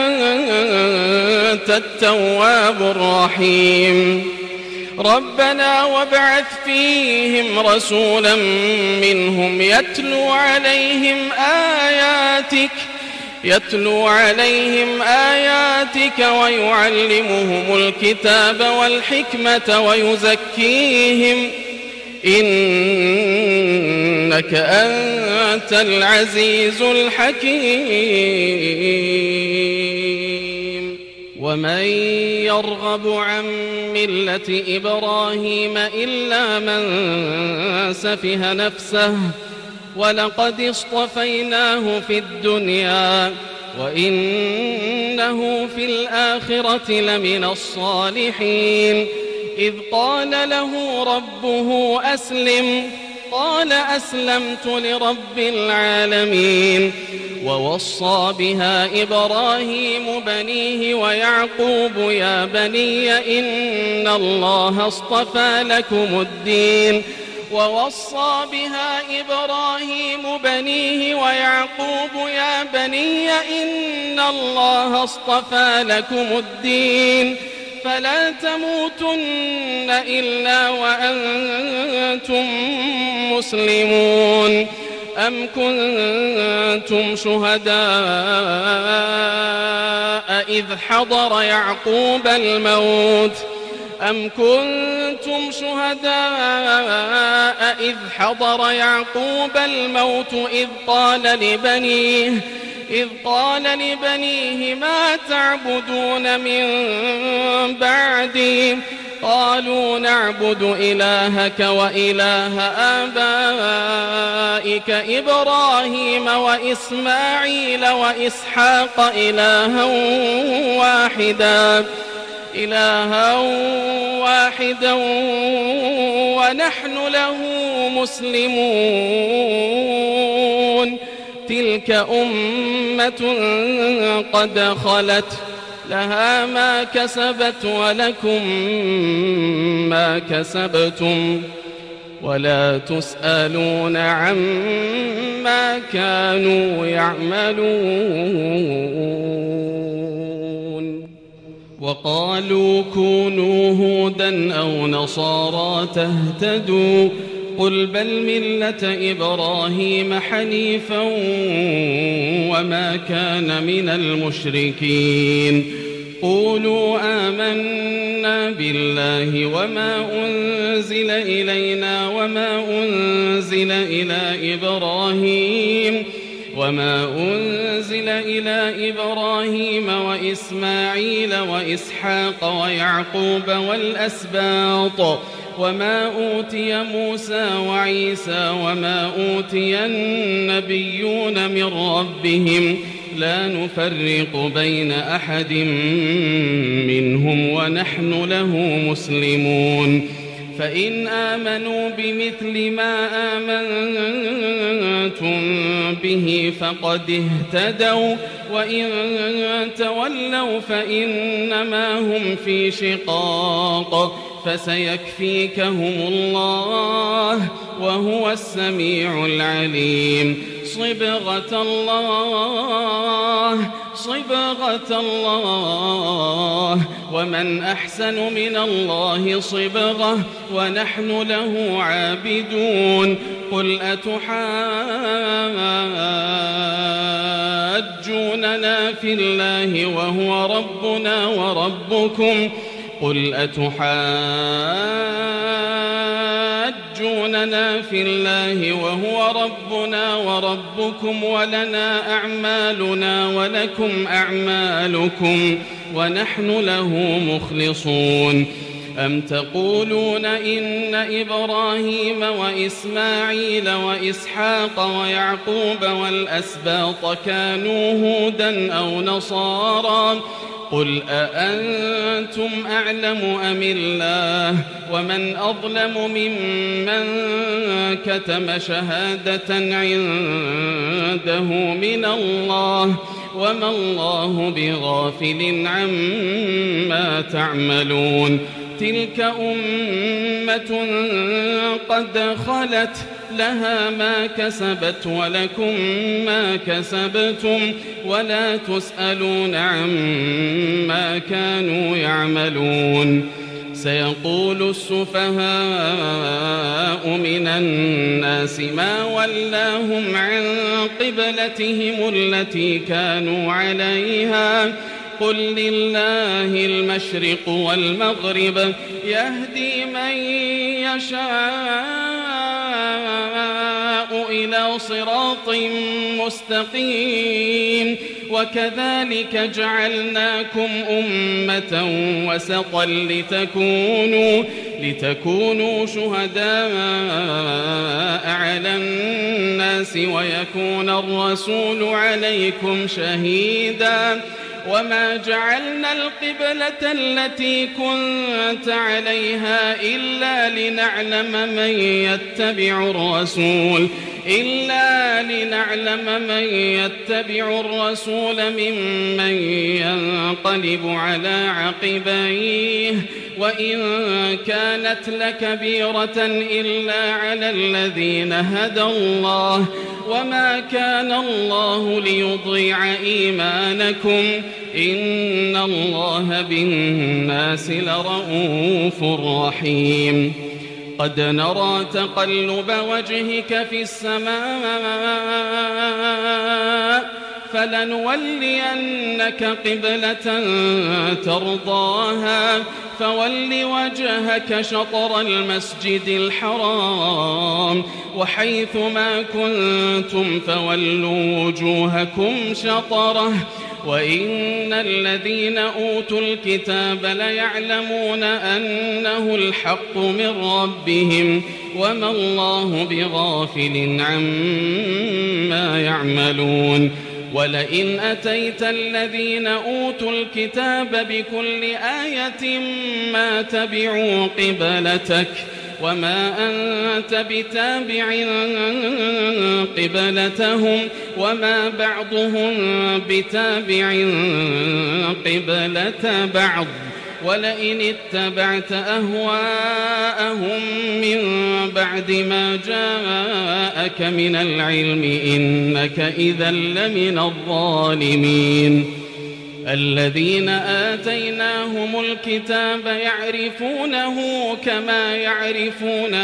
[SPEAKER 1] أنت التواب الرحيم. ربنا وابعث فيهم رسولا منهم يتلو عليهم آياتك يتلو عليهم آياتك ويعلمهم الكتاب والحكمة ويزكيهم إنك أنت العزيز الحكيم. ومن يرغب عن ملة إبراهيم إلا من سفه نفسه ولقد اصطفيناه في الدنيا وإنه في الآخرة لمن الصالحين. إذ قال له ربه أسلم قال أسلمت لرب العالمين. ووصى بها إبراهيم بنيه ويعقوب يا بني إن الله اصطفى لكم الدين ووصى بها إبراهيم بنيه ويعقوب يا بني إن الله اصطفى لكم الدين فلا تموتن إلا وأنتم مسلمون. أم كنتم شهداء إذ حضر يعقوب الموت أم كنتم شهداء إذ حضر يعقوب الموت إذ قال لبنيه إذ قال لبنيه ما تعبدون من بعدي قالوا نعبد إلهك وإله آبائك إبراهيم وإسماعيل وإسحاق إلها واحدا إلها واحدا ونحن له مسلمون. تلك أمة قد خلت لها ما كسبت ولكم ما كسبتم ولا تسألون عما كانوا يعملون. وقالوا كونوا هودا أو نصارى تهتدوا قل بل ملة إبراهيم حنيفا وما كان من المشركين. قولوا آمنا بالله وما أنزل إلينا وما أنزل إلى إبراهيم وما أنزل إلى إبراهيم وإسماعيل وإسحاق ويعقوب والأسباط وما أوتي موسى وعيسى وما أوتي النبيون من ربهم لا نفرق بين أحد منهم ونحن له مسلمون. فإن آمنوا بمثل ما آمنتم به فقد اهتدوا وإن تولوا فإنما هم في شقاق فسيكفيكهم الله وهو السميع العليم. صبغة الله صبغة الله ومن أحسن من الله صبغة ونحن له عابدون. قل أتحاجوننا أتحاجوننا في الله وهو ربنا وربكم قل أتحاجوننا في الله وهو ربنا وربكم ولنا أعمالنا ولكم أعمالكم ونحن له مخلصون أم تقولون إن إبراهيم وإسماعيل وإسحاق ويعقوب والأسباط كانوا هودا أو نصارى قل أأنتم أعلم أم الله ومن أظلم ممن كتم شهادة عنده من الله وما الله بغافل عما تعملون تلك أمة قد خلت لها ما كسبت ولكم ما كسبتم ولا تسألون عما كانوا يعملون سيقول السفهاء من الناس ما ولاهم عن قبلتهم التي كانوا عليها قل لله المشرق والمغرب يهدي من يشاء إلى صراط مستقيم وكذلك جعلناكم أمة وسطا لتكونوا لتكونوا شهداء على الناس ويكون الرسول عليكم شهيدا وما جعلنا القبلة التي كنت عليها إلا لنعلم من يتبع الرسول إلا لنعلم من يتبع الرسول ممن ينقلب على عقبيه وإن كانت لكبيرة إلا على الذين هدى الله وما كان الله ليضيع إيمانكم إن الله بالناس لرؤوف رحيم قد نرى تقلب وجهك في السماء فلنولينك قبلة ترضاها فول وجهك شطر المسجد الحرام وحيث ما كنتم فولوا وجوهكم شطره وإن الذين أوتوا الكتاب ليعلمون أنه الحق من ربهم وما الله بغافل عما يعملون ولئن أتيت الذين أوتوا الكتاب بكل آية ما تبعوا قبلتك وما أنت بتابع قبلتهم وما بعضهم بتابع قبلة بعض ولئن اتبعت أهواءهم من بعد ما جاءك من العلم إنك إذا لمن الظالمين الذين آتيناهم الكتاب يعرفونه كما يعرفون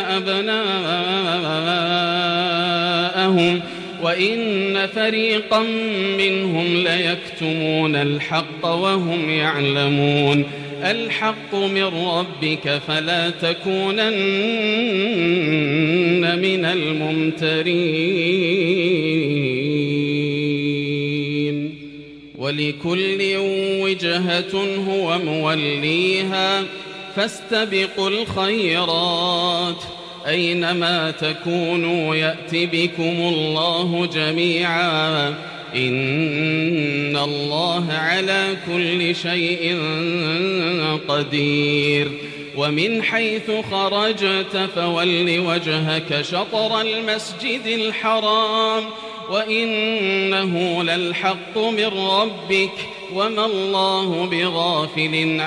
[SPEAKER 1] أبناءهم وإن فريقا منهم ليكتمون الحق وهم يعلمون الحق من ربك فلا تكونن من الممترين ولكل وجهة هو موليها فاستبقوا الخيرات أينما تكونوا يأت بكم الله جميعا إن الله على كل شيء قدير ومن حيث خرجت فول وجهك شطر المسجد الحرام وإنه للحق من ربك وما الله بغافل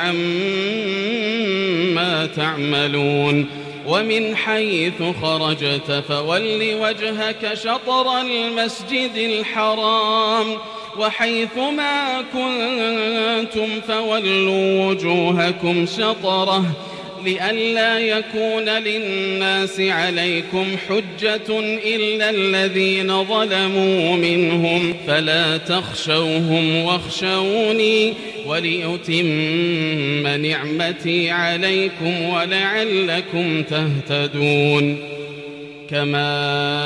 [SPEAKER 1] عما تعملون ومن حيث خرجت فول وجهك شطر المسجد الحرام وحيث ما كنتم فولوا وجوهكم شطره لئلا يكون للناس عليكم حجة إلا الذين ظلموا منهم فلا تخشوهم واخشوني ولأتم نعمتي عليكم ولعلكم تهتدون. كما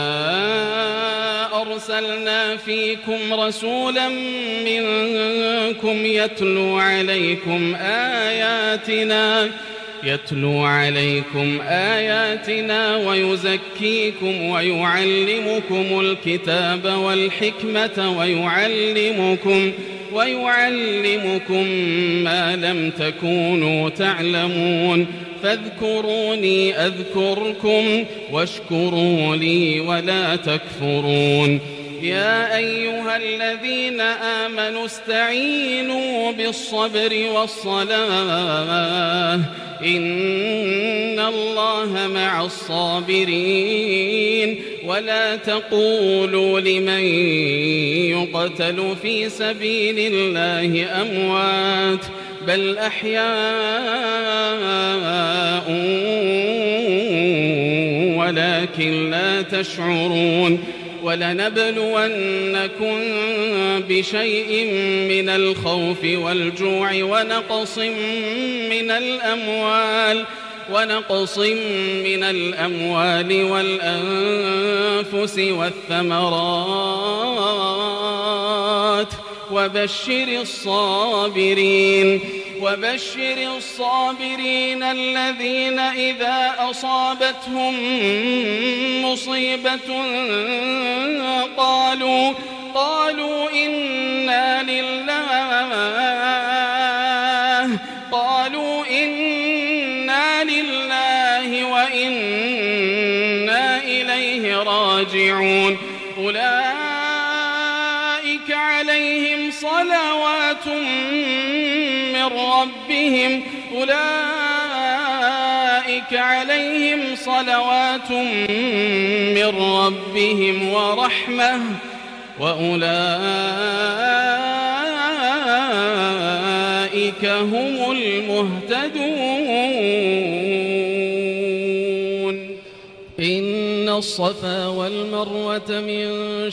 [SPEAKER 1] أرسلنا فيكم رسولا منكم يتلو عليكم آياتنا يتلو عليكم آياتنا ويزكيكم ويعلمكم الكتاب والحكمة ويعلمكم ويعلمكم ما لم تكونوا تعلمون فاذكروني أذكركم واشكروا لي ولا تكفرون. يا أيها الذين آمنوا استعينوا بالصبر والصلاة إن الله مع الصابرين. ولا تقولوا لمن يقتل في سبيل الله أموات بل أحياء ولكن لا تشعرون. ولنبلونكم بشيء من الخوف والجوع ونقص من الأموال ونقص من الأموال والأنفس والثمرات وبشر الصابرين وبشر الصابرين الذين إذا أصابتهم مصيبة قالوا قالوا إنا لله قالوا إنا لله وإنا إليه راجعون. أولئك عليهم صلوات من ربهم أولئك عليهم صلوات من ربهم ورحمة وأولئك هم المهتدون. إن الصفا والمروة من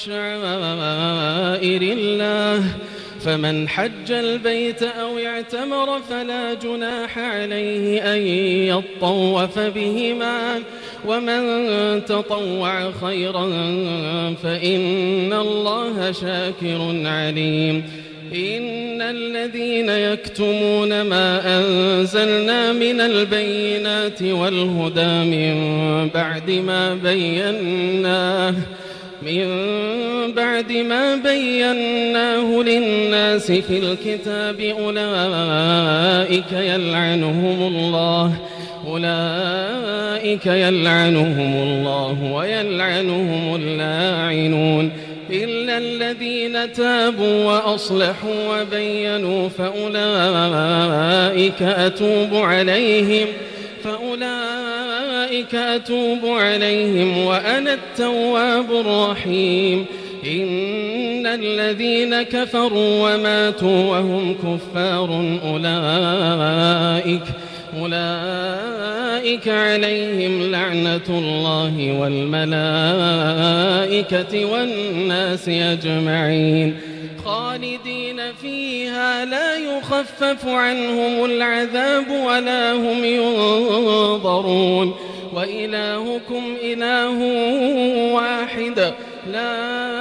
[SPEAKER 1] شعائر الله فمن حج البيت أو اعتمر فلا جناح عليه أن يطوف بهما ومن تطوع خيرا فإن الله شاكر عليم. إن الذين يكتمون ما أنزلنا من البينات والهدى من بعد ما بيناه من بعد ما بيناه للناس في الكتاب أولئك يلعنهم الله أولئك يلعنهم الله ويلعنهم اللاعنون إلا الذين تابوا وأصلحوا وبينوا فأولئك أتوب عليهم فأولئك أتوب عليهم وأنا التواب الرحيم. إن الذين كفروا وماتوا وهم كفار أولئك أولئك عليهم لعنة الله والملائكة والناس أجمعين خالدين فيها لا يخفف عنهم العذاب ولا هم ينظرون. وإلهكم إله واحد لا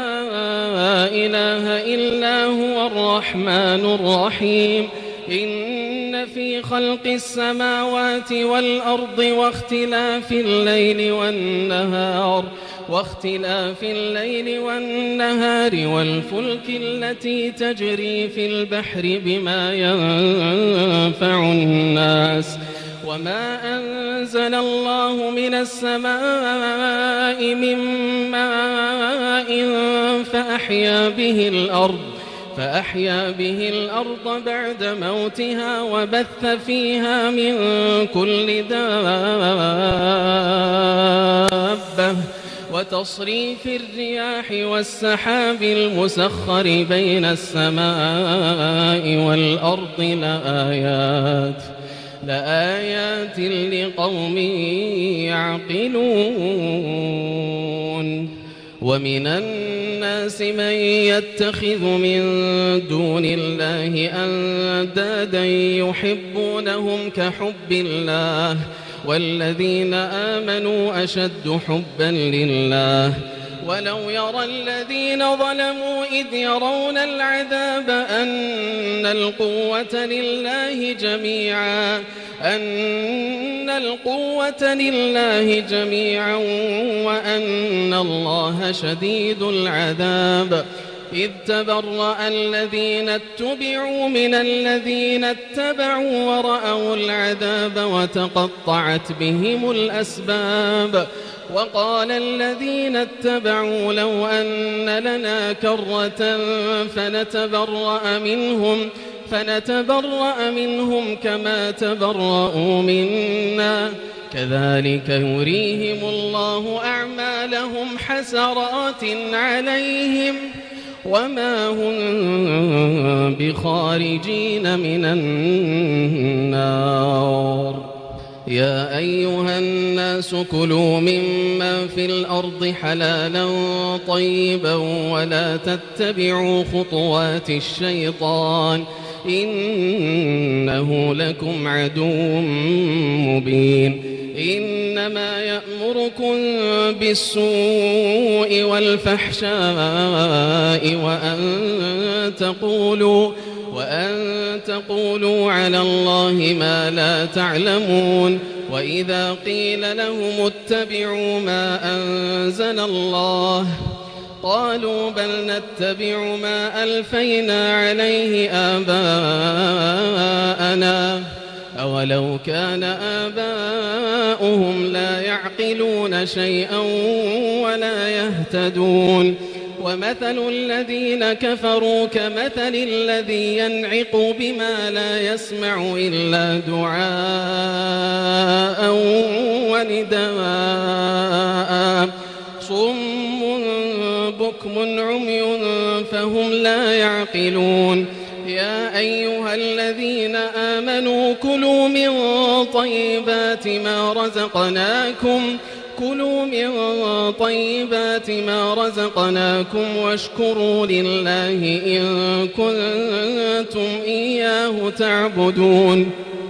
[SPEAKER 1] إله إلا هو الرحمن الرحيم. إن في خلق السماوات والأرض واختلاف الليل والنهار واختلاف الليل والنهار والفلك التي تجري في البحر بما ينفع الناس وما أنزل الله من السماء من ماء فأحيا به الأرض فأحيا به الأرض بعد موتها وبث فيها من كل دابة وتصريف الرياح والسحاب المسخر بين السماء والأرض لآيات لآيات لقوم يعقلون. ومن الناس من يتخذ من دون الله أندادا يحبونهم كحب الله والذين آمنوا أشد حبا لله ولو يرى الذين ظلموا إذ يرون العذاب أن القوة لله جميعا أن القوة لله جميعا وأن الله شديد العذاب إذ تبرأ الذين اتبعوا من الذين اتبعوا ورأوا العذاب وتقطعت بهم الأسباب وقال الذين اتبعوا لو أن لنا كرة فنتبرأ منهم فنتبرأ منهم كما تبرأوا منا كذلك يريهم الله أعمالهم حسرات عليهم وما هم بخارجين من النار. يا أيها الناس كلوا مما في الأرض حلالا طيبا ولا تتبعوا خطوات الشيطان إنه لكم عدو مبين. إنما يأمركم بالسوء والفحشاء وأن تقولوا وأن تقولوا على الله ما لا تعلمون. وإذا قيل لهم اتبعوا ما أنزل الله قالوا بل نتبع ما ألفينا عليه آباءنا أولو كان آباؤهم لا يعقلون شيئا ولا يهتدون. ومثل الذين كفروا كمثل الذي ينعق بما لا يسمع إلا دعاء ونداء صم بكم عمي فهم لا يعقلون. يا أيها الذين آمنوا كلوا من طيبات ما رزقناكم كلوا من طيبات ما رزقناكم واشكروا لله إن كنتم إياه تعبدون.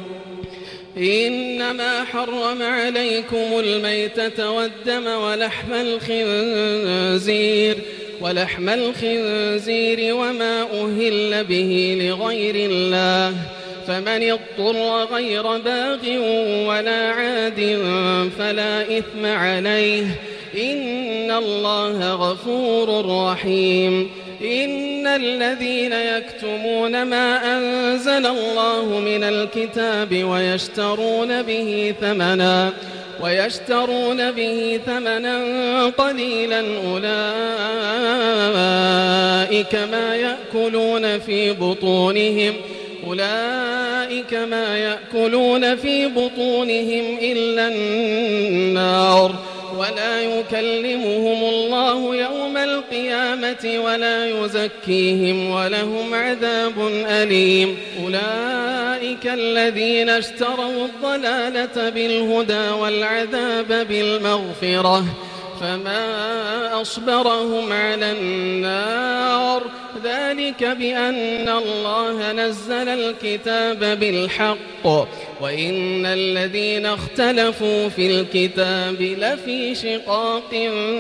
[SPEAKER 1] إنما حرم عليكم الميتة والدم ولحم الخنزير ولحم الخنزير وما أهل به لغير الله فمن اضطر غير باغ ولا عاد فلا إثم عليه إن الله غفور رحيم. إن الذين يكتمون ما أنزل الله من الكتاب ويشترون به ثمنا ويشترون به ثمنا قليلا أولئك ما يأكلون في بطونهم أولئك ما يأكلون في بطونهم إلا النار ولا يكلمهم الله يوم القيامة ولا يزكيهم ولهم عذاب أليم. أولئك الذين اشتروا الضلالة بالهدى والعذاب بالمغفرة فما أصبرهم على النار ذلك بأن الله نزل الكتاب بالحق وإن الذين اختلفوا في الكتاب لفي شقاق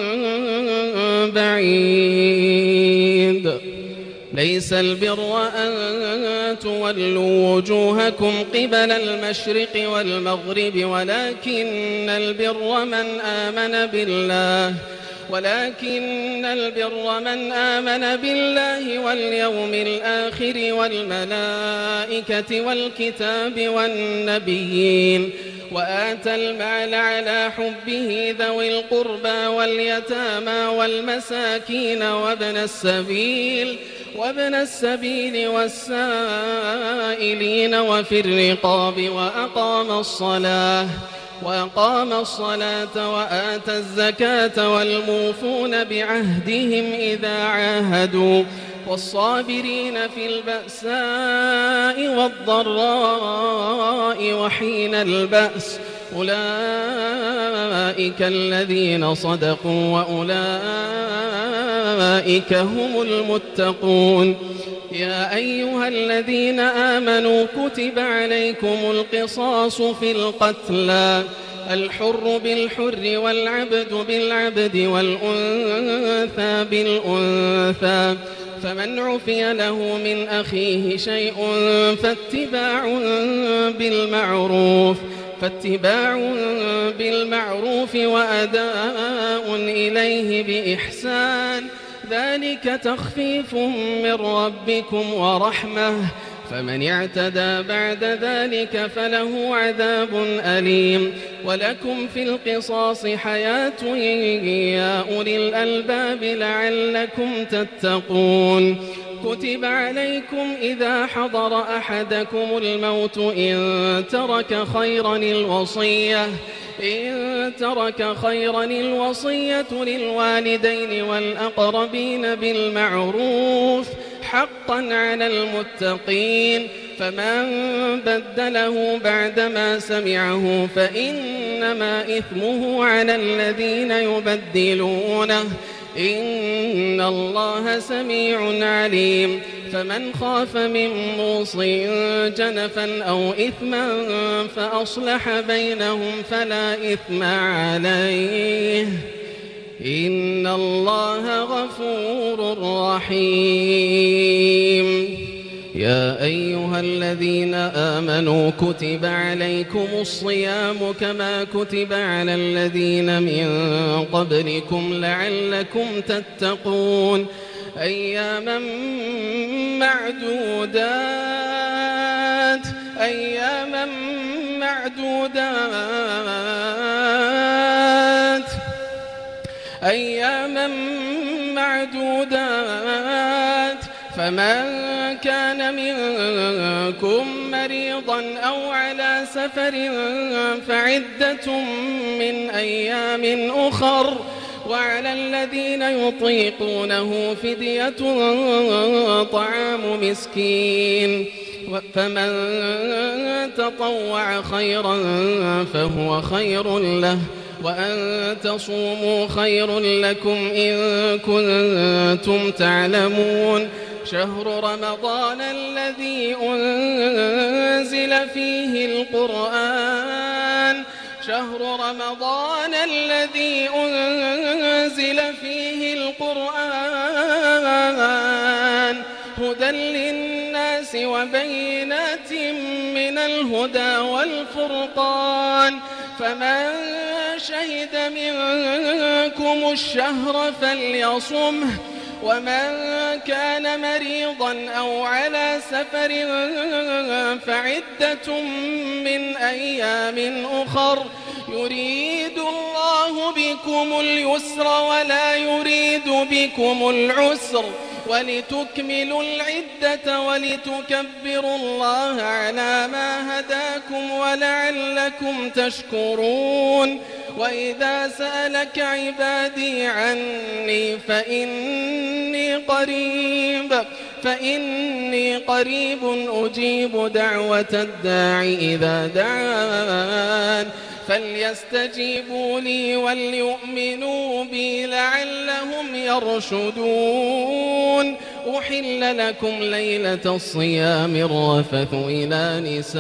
[SPEAKER 1] بعيد. ليس البر أن تولوا وجوهكم قبل المشرق والمغرب ولكن البر من آمن بالله ولكن البر من آمن بالله واليوم الآخر والملائكة والكتاب والنبيين وآتى المال على حبه ذوي القربى واليتامى والمساكين وابن السبيل وابن السبيل والسائلين وفي الرقاب وأقام الصلاة وأقام الصلاة وآتى الزكاة والموفون بعهدهم إذا عاهدوا والصابرين في البأساء والضراء وحين البأس أولئك الذين صدقوا وأولئك هم المتقون. يا أيها الذين آمنوا كتب عليكم القصاص في القتلى الحر بالحر والعبد بالعبد والأنثى بالأنثى فمن عفي له من أخيه شيء فاتباع بالمعروف فاتباع بالمعروف وأداء إليه بإحسان ذلك تخفيف من ربكم ورحمة فمن اعتدى بعد ذلك فله عذاب أليم. ولكم في القصاص حياة يا أولي الألباب لعلكم تتقون. كتب عليكم إذا حضر أحدكم الموت إن ترك خيرا الوصية إن ترك خيرا الوصية للوالدين والأقربين بالمعروف حقا على المتقين فمن بدله بعدما سمعه فإنما إثمه على الذين يبدلونه إن الله سميع عليم. فمن خاف من موص جنفا أو إثما فأصلح بينهم فلا إثم عليه إن الله غفور رحيم. يا أيها الذين آمنوا كتب عليكم الصيام كما كتب على الذين من قبلكم لعلكم تتقون أياما معدودات أياما معدودات أياما معدودات فمن كان منكم مريضا أو على سفر فعدة من أيام أخر وعلى الذين يطيقونه فدية طعام مسكين فمن تطوع خيرا فهو خير له وأن تصوموا خير لكم إن كنتم تعلمون. شهر رمضان الذي أنزل فيه القرآن شهر رمضان الذي أنزل فيه القرآن هدى للناس وبينات من الهدى والفرقان فمن شهد منكم الشهر فليصمه ومن كان مريضا أو على سفر فعدة من أيام أخر يريد الله بكم اليسر ولا يريد بكم العسر ولتكملوا العدة ولتكبروا الله على ما هداكم ولعلكم تشكرون. وإذا سألك عبادي عني فإني قريب فإني قريب أجيب دعوة الداع إذا دعان فليستجيبوا لي وليؤمنوا بي لعلهم يرشدون. أحل لكم ليلة الصيام الرفث إلى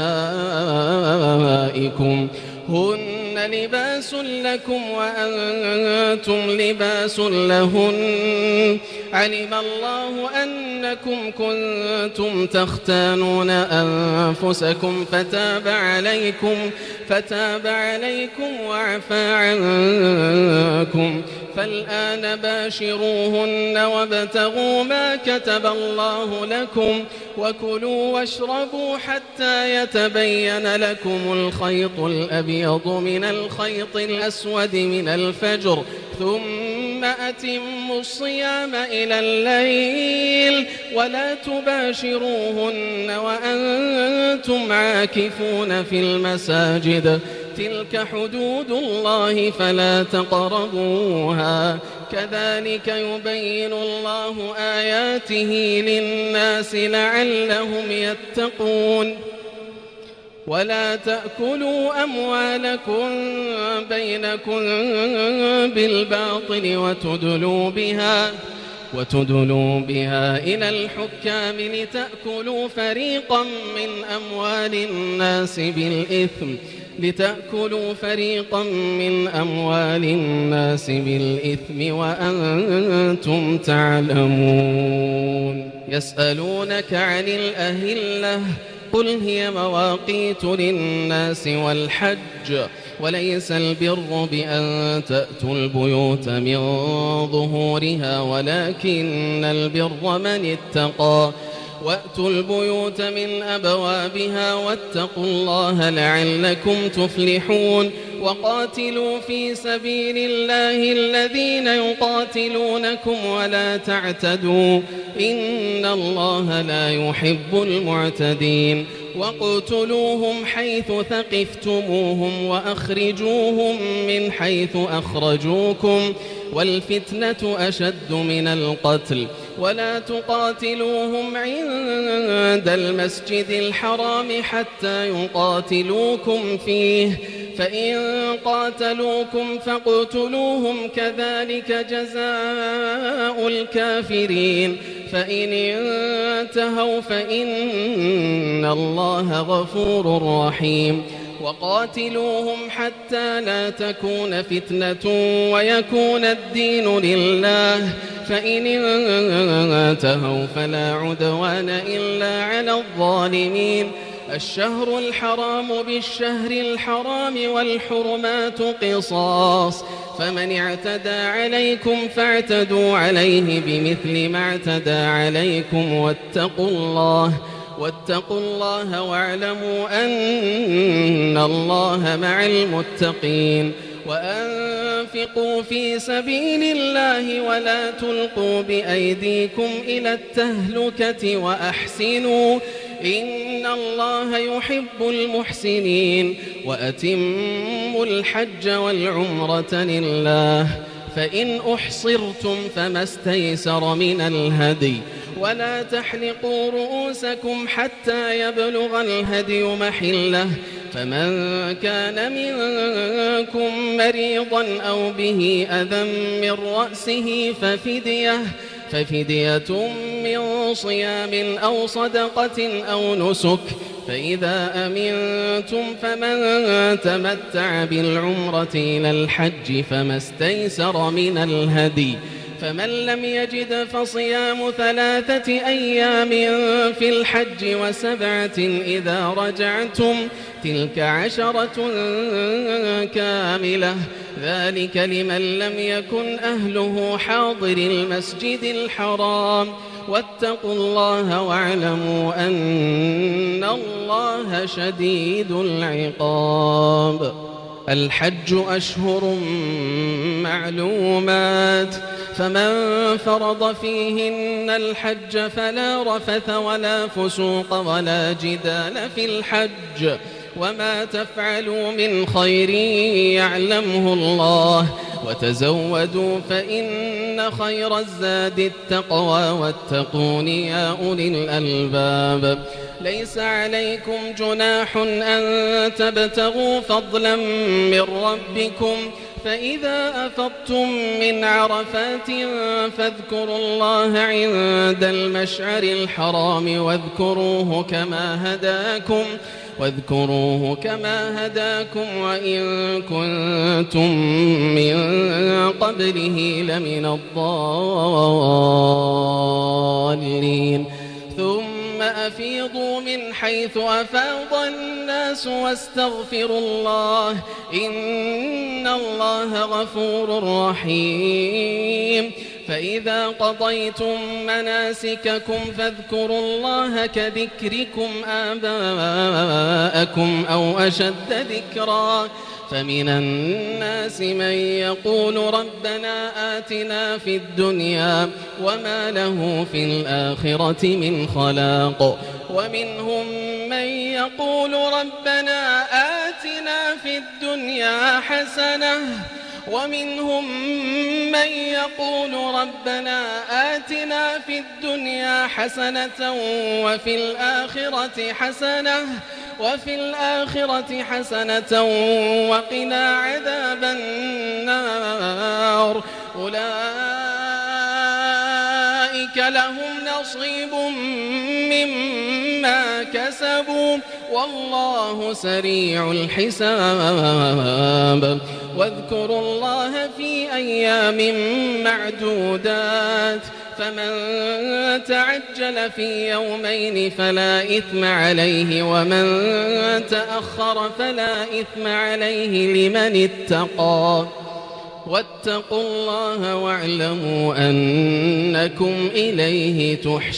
[SPEAKER 1] نسائكم هن لباس لكم وأنتم لباس لهن علم الله أنكم كنتم تختانون أنفسكم فتاب عليكم فتاب عليكم وعفى عنكم فالآن باشروهن وابتغوا ما كتب الله لكم وكلوا واشربوا حتى يتبين لكم الخيط الأبيض من الخيط الأسود من الفجر ثم أتموا الصيام إلى الليل ولا تباشروهن وأنتم عاكفون في المساجد تلك حدود الله فلا تقربوها كذلك يبين الله آياته للناس لعلهم يتقون ولا تأكلوا أموالكم بينكم بالباطل وتدلوا بها وتدلوا بها إلى الحكام لتأكلوا فريقا من أموال الناس بالإثم لتأكلوا فريقا من أموال الناس بالإثم وأنتم تعلمون. يسألونك عن الأهلة قل هي مواقيت للناس والحج وليس البر بأن تأتوا البيوت من ظهورها ولكن البر من اتقى وأتوا البيوت من أبوابها واتقوا الله لعلكم تفلحون. وقاتلوا في سبيل الله الذين يقاتلونكم ولا تعتدوا إن الله لا يحب المعتدين. واقتلوهم حيث ثقفتموهم وأخرجوهم من حيث أخرجوكم والفتنة أشد من القتل ولا تقاتلوهم عند المسجد الحرام حتى يقاتلوكم فيه فإن قاتلوكم فاقتلوهم كذلك جزاء الكافرين فإن انتهوا فإن الله غفور رحيم. وقاتلوهم حتى لا تكون فتنة ويكون الدين لله فإن انتهوا فلا عدوان إلا على الظالمين. الشهر الحرام بالشهر الحرام والحرمات قصاص فمن اعتدى عليكم فاعتدوا عليه بمثل ما اعتدى عليكم واتقوا الله واتقوا الله واعلموا أن الله مع المتقين. وأنفقوا في سبيل الله ولا تلقوا بأيديكم إلى التهلكة وأحسنوا إن الله يحب المحسنين. وأتموا الحج والعمرة لله فإن أحصرتم فما استيسر من الهدي ولا تحلقوا رؤوسكم حتى يبلغ الهدي محله فمن كان منكم مريضا أو به أذى من رأسه ففدية ففدية من صيام أو صدقة أو نسك فإذا أمنتم فمن تمتع بالعمرة إلى الحج فما استيسر من الهدي فمن لم يجد فصيام ثلاثة أيام في الحج وسبعة إذا رجعتم تلك عشرة كاملة ذلك لمن لم يكن أهله حاضر المسجد الحرام واتقوا الله واعلموا أن الله شديد العقاب. الحج أشهر معلومات فمن فرض فيهن الحج فلا رفث ولا فسوق ولا جدال في الحج وما تفعلوا من خير يعلمه الله وتزودوا فإن خير الزاد التقوى واتقون يا أولي الألباب. ليس عليكم جناح أن تبتغوا فضلا من ربكم فإذا أفضتم من عرفات فاذكروا الله عند المشعر الحرام واذكروه كما هداكم واذكروه كما هداكم وإن كنتم من قبله لمن الضالين. ثم أفيضوا من حيث أفاض الناس واستغفروا الله إن الله غفور رحيم. فإذا قضيتم مناسككم فاذكروا الله كذكركم آباءكم أو أشد ذكرا فمن الناس من يقول ربنا آتنا في الدنيا وما له في الآخرة من خلاق ومنهم من يقول ربنا آتنا في الدنيا حسنة ومنهم من يقول ربنا آتنا في الدنيا حسنة وفي الآخرة حسنة وفي الآخرة حسنة وقنا عذاب النار أولئك لهم نصيب مما كسبوا والله سريع الحساب واذكروا الله في أيام معدودات فمن تعجل في يومين فلا إثم عليه ومن تأخر فلا إثم عليه لمن اتقى واتقوا الله واعلموا أنكم إليه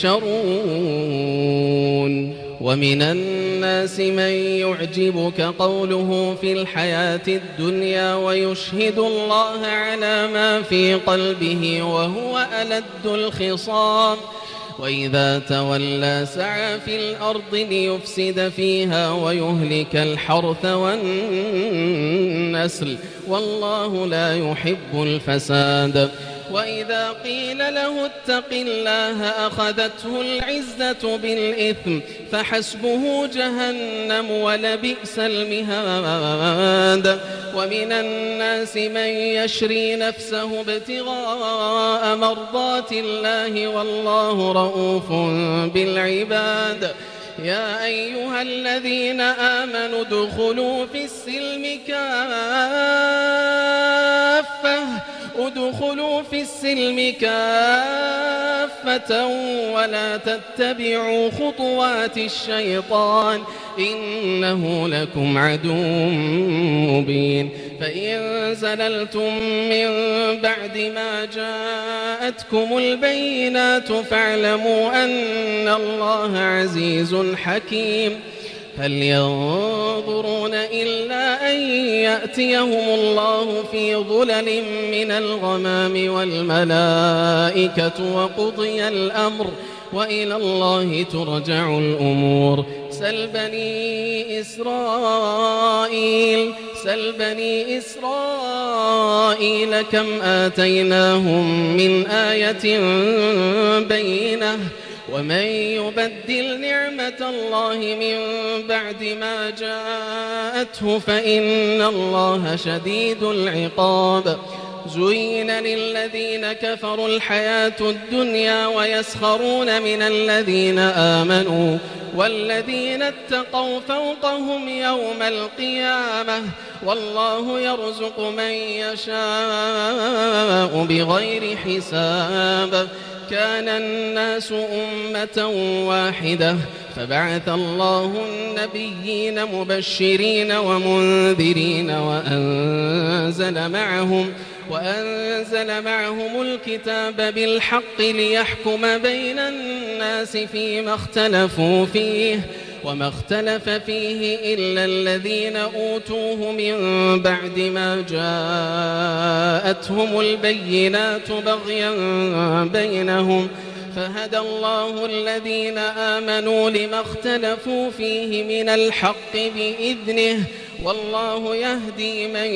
[SPEAKER 1] تحشرون ومن الناس من يعجبك قوله في الحياة الدنيا ويشهد الله على ما في قلبه وهو ألد الخصام وإذا تولى سعى في الأرض ليفسد فيها ويهلك الحرث والنسل والله لا يحب الفساد وإذا قيل له اتق الله أخذته العزة بالإثم فحسبه جهنم ولبئس المهاد ومن الناس من يشري نفسه ابتغاء مرضات الله والله رؤوف بالعباد يا أيها الذين آمنوا ادخلوا في السلم كافة ادخلوا في السلم كافة ولا تتبعوا خطوات الشيطان إنه لكم عدو مبين فإن زللتم من بعد ما جاءتكم البينات فاعلموا أن الله عزيز حكيم هل ينظرون إلا أن يأتيهم الله في ظلل من الغمام والملائكة وقضي الأمر وإلى الله ترجع الأمور سل بني إسرائيل سل بني إسرائيل كم آتيناهم من آية بينة ومن يبدل نعمة الله من بعد ما جاءته فإن الله شديد العقاب زين للذين كفروا الحياة الدنيا ويسخرون من الذين آمنوا والذين اتقوا فوقهم يوم القيامة والله يرزق من يشاء بغير حساب كان الناس أمة واحدة فبعث الله النبيين مبشرين ومنذرين وأنزل معهم وأنزل معهم الكتاب بالحق ليحكم بين الناس فيما اختلفوا فيه وما اختلف فيه إلا الذين أوتوه من بعد ما جاءتهم البينات بغيا بينهم فهدى الله الذين آمنوا لما اختلفوا فيه من الحق بإذنه والله يهدي من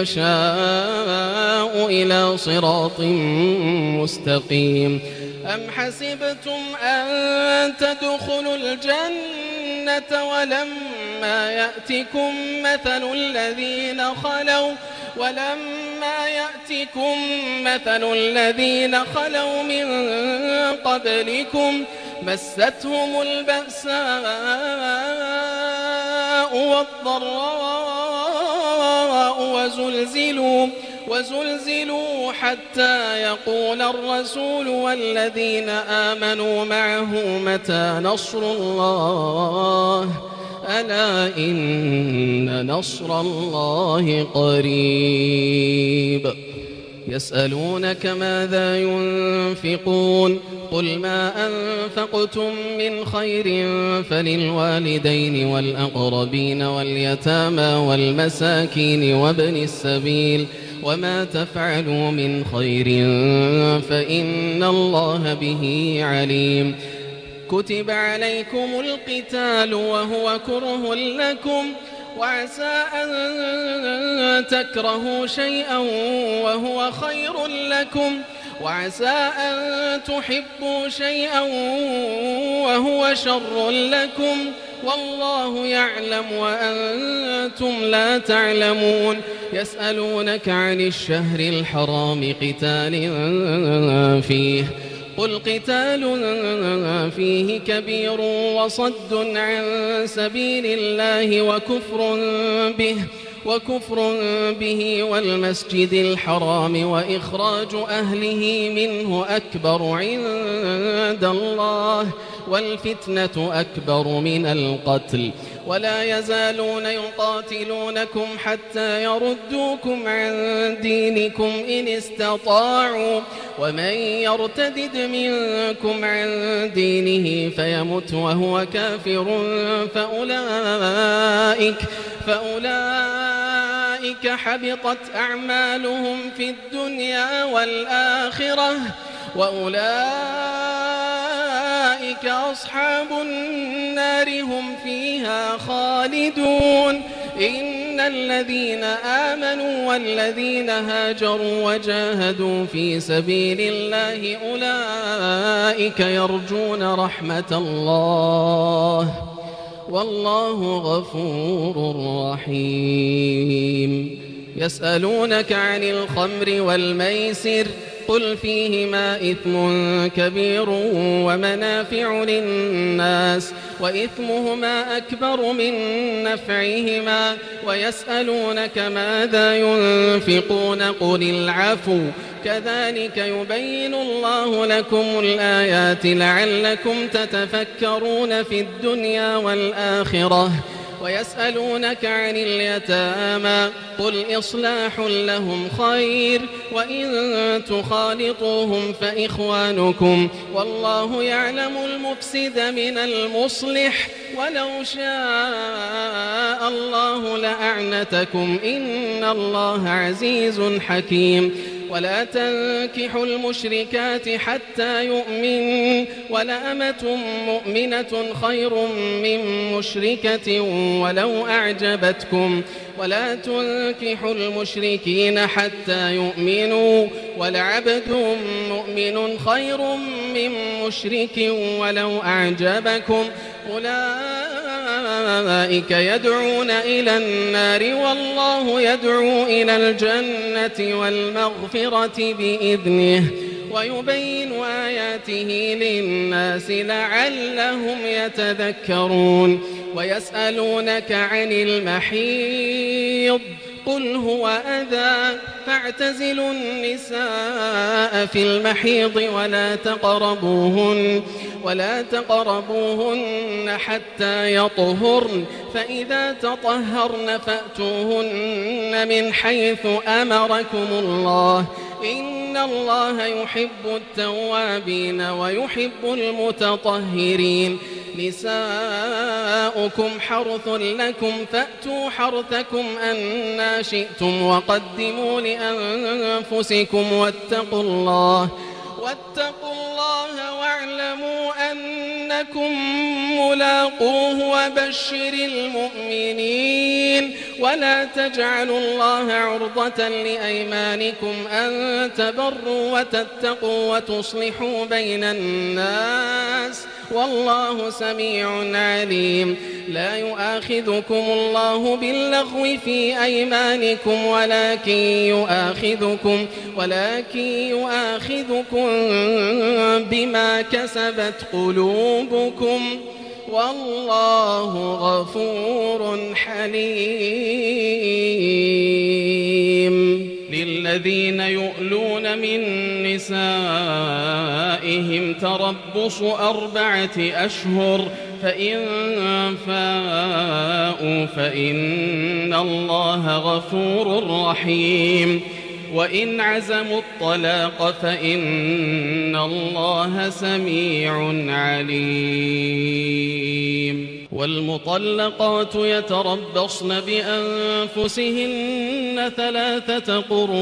[SPEAKER 1] يشاء إلى صراط مستقيم أم حسبتم أن تدخلوا الجنة ولما يأتكم مثل الذين خلوا ولما يأتكم مثل الذين خلوا من قبلكم مستهم البأساء والضراء وزلزلوا وزلزلوا حتى يقول الرسول والذين آمنوا معه متى نصر الله ألا إن نصر الله قريب يسألونك ماذا ينفقون قل ما أنفقتم من خير فللوالدين والأقربين واليتامى والمساكين وابن السبيل وما تفعلوا من خير فإن الله به عليم كتب عليكم القتال وهو كره لكم وعسى أن تكرهوا شيئا وهو خير لكم وعسى أن تحبوا شيئا وهو شر لكم والله يعلم وأنتم لا تعلمون يسألونك عن الشهر الحرام قتال فيه قل قتال فيه كبير وصد عن سبيل الله وكفر به وكفر به والمسجد الحرام وإخراج أهله منه أكبر عند الله والفتنة أكبر من القتل ولا يزالون يقاتلونكم حتى يردوكم عن دينكم إن استطاعوا ومن يرتدد منكم عن دينه فيمت وهو كافر فأولئك فأولئك حبطت أعمالهم في الدنيا والآخرة وأولئك أصحاب النار هم فيها خالدون إن الذين آمنوا والذين هاجروا وجاهدوا في سبيل الله أولئك يرجون رحمة الله والله غفور رحيم يسألونك عن الخمر والميسر قل فيهما إثم كبير ومنافع للناس وإثمهما أكبر من نفعهما ويسألونك ماذا ينفقون قل العفو كذلك يبين الله لكم الآيات لعلكم تتفكرون في الدنيا والآخرة ويسألونك عن اليتامى قل إصلاح لهم خير وإن تخالطوهم فإخوانكم والله يعلم المفسد من المصلح ولو شاء الله لأعنتكم إن الله عزيز حكيم ولا تنكحوا المشركات حتى يؤمنوا ولأمة مؤمنة خير من مشركة ولو أعجبتكم ولا تنكحوا المشركين حتى يؤمنوا ولعبد مؤمن خير من مشرك ولو أعجبكم أولئك يدعون إلى النار والله يدعو إلى الجنة والمغفرة بإذنه ويبين آياته للناس لعلهم يتذكرون ويسألونك عن المحيض قل هو أذى فاعتزلوا النساء في المحيض ولا تقربوهن ولا تقربوهن حتى يطهرن فإذا تطهرن فأتوهن من حيث أمركم الله إن الله يحب التوابين ويحب المتطهرين نساؤكم حرث لكم فأتوا حرثكم أنى شئتم وقدموا لأنفسكم واتقوا الله واتقوا الله واعلموا أنكم ملاقوه وبشر المؤمنين ولا تجعلوا الله عرضة لأيمانكم أن تبروا وتتقوا وتصلحوا بين الناس والله سميع عليم لا يؤاخذكم الله باللغو في أيمانكم ولكن يؤاخذكم ولكن يؤاخذكم بما كسبت قلوبكم والله غفور حليم للذين يؤلون من نسائهم تربص أربعة أشهر فإن فاءوا فإن الله غفور رحيم وإن عزموا الطلاق فإن الله سميع عليم والمطلقات يتربصن بأنفسهن ثلاثة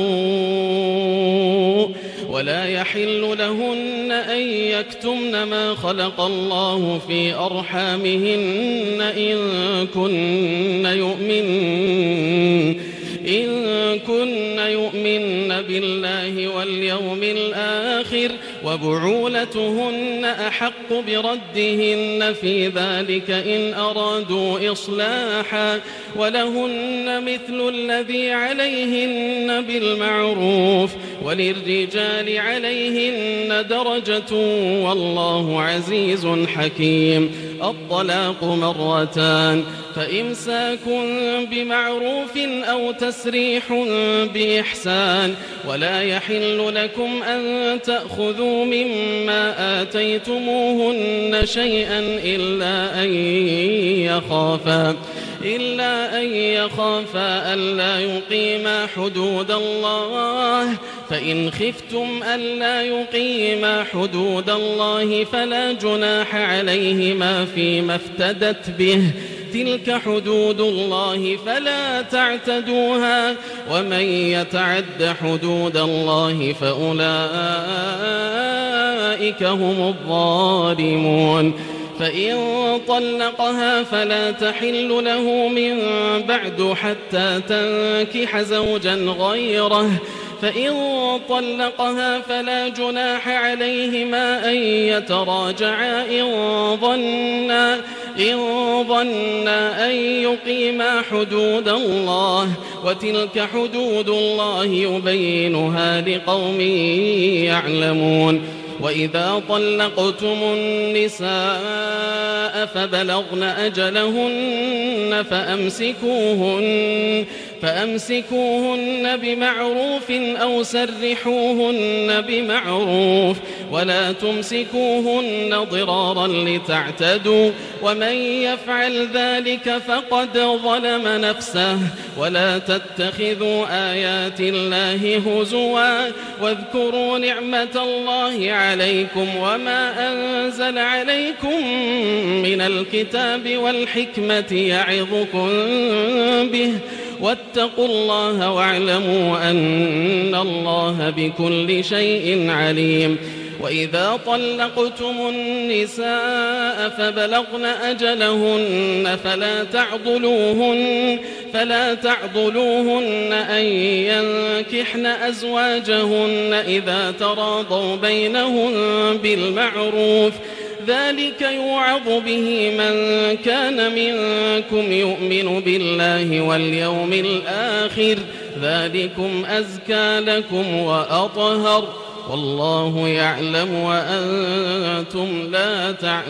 [SPEAKER 1] قروء ولا يحل لهن أن يكتمن ما خلق الله في أرحامهن إن كن يؤمن إن كن يؤمن بالله واليوم الآخر وبعولتهن أحق بردهن في ذلك إن أرادوا إصلاحا ولهن مثل الذي عليهن بالمعروف وللرجال عليهن درجة والله عزيز حكيم. الطلاق مرتان فإمساك بمعروف أو تسريح بإحسان ولا يحل لكم أن تأخذوا مما آتيتموهن شيئا إلا أن يخافا إلا أن يخافا ألا يقيما حدود الله فإن خفتم ألا يقيما حدود الله فلا جناح عليهما فيما افتدت به تلك حدود الله فلا تعتدوها ومن يتعد حدود الله فأولئك هم الظالمون. فإن طلقها فلا تحل له من بعد حتى تنكح زوجا غيره فإن طلقها فلا جناح عليهما أن يتراجعا إن ظنا إن ظنا أن يقيما حدود الله وتلك حدود الله يبينها لقوم يعلمون. وإذا طلقتم النساء فبلغن أجلهن فأمسكوهن فأمسكوهن بمعروف أو سرحوهن بمعروف ولا تمسكوهن ضرارا لتعتدوا ومن يفعل ذلك فقد ظلم نفسه. ولا تتخذوا آيات الله هزوا واذكروا نعمة الله عليكم وما أنزل عليكم من الكتاب والحكمة يعظكم به واتقوا الله واعلموا أن الله بكل شيء عليم. وإذا طلقتم النساء فبلغن أجلهن فلا تعضلوهن فلا تعضلوهن أن ينكحن أزواجهن إذا تراضوا بينهم بالمعروف ذلك يوعظ به من كان منكم يؤمن بالله واليوم الآخر ذلكم أزكى لكم وأطهر والله يعلم وأنتم لا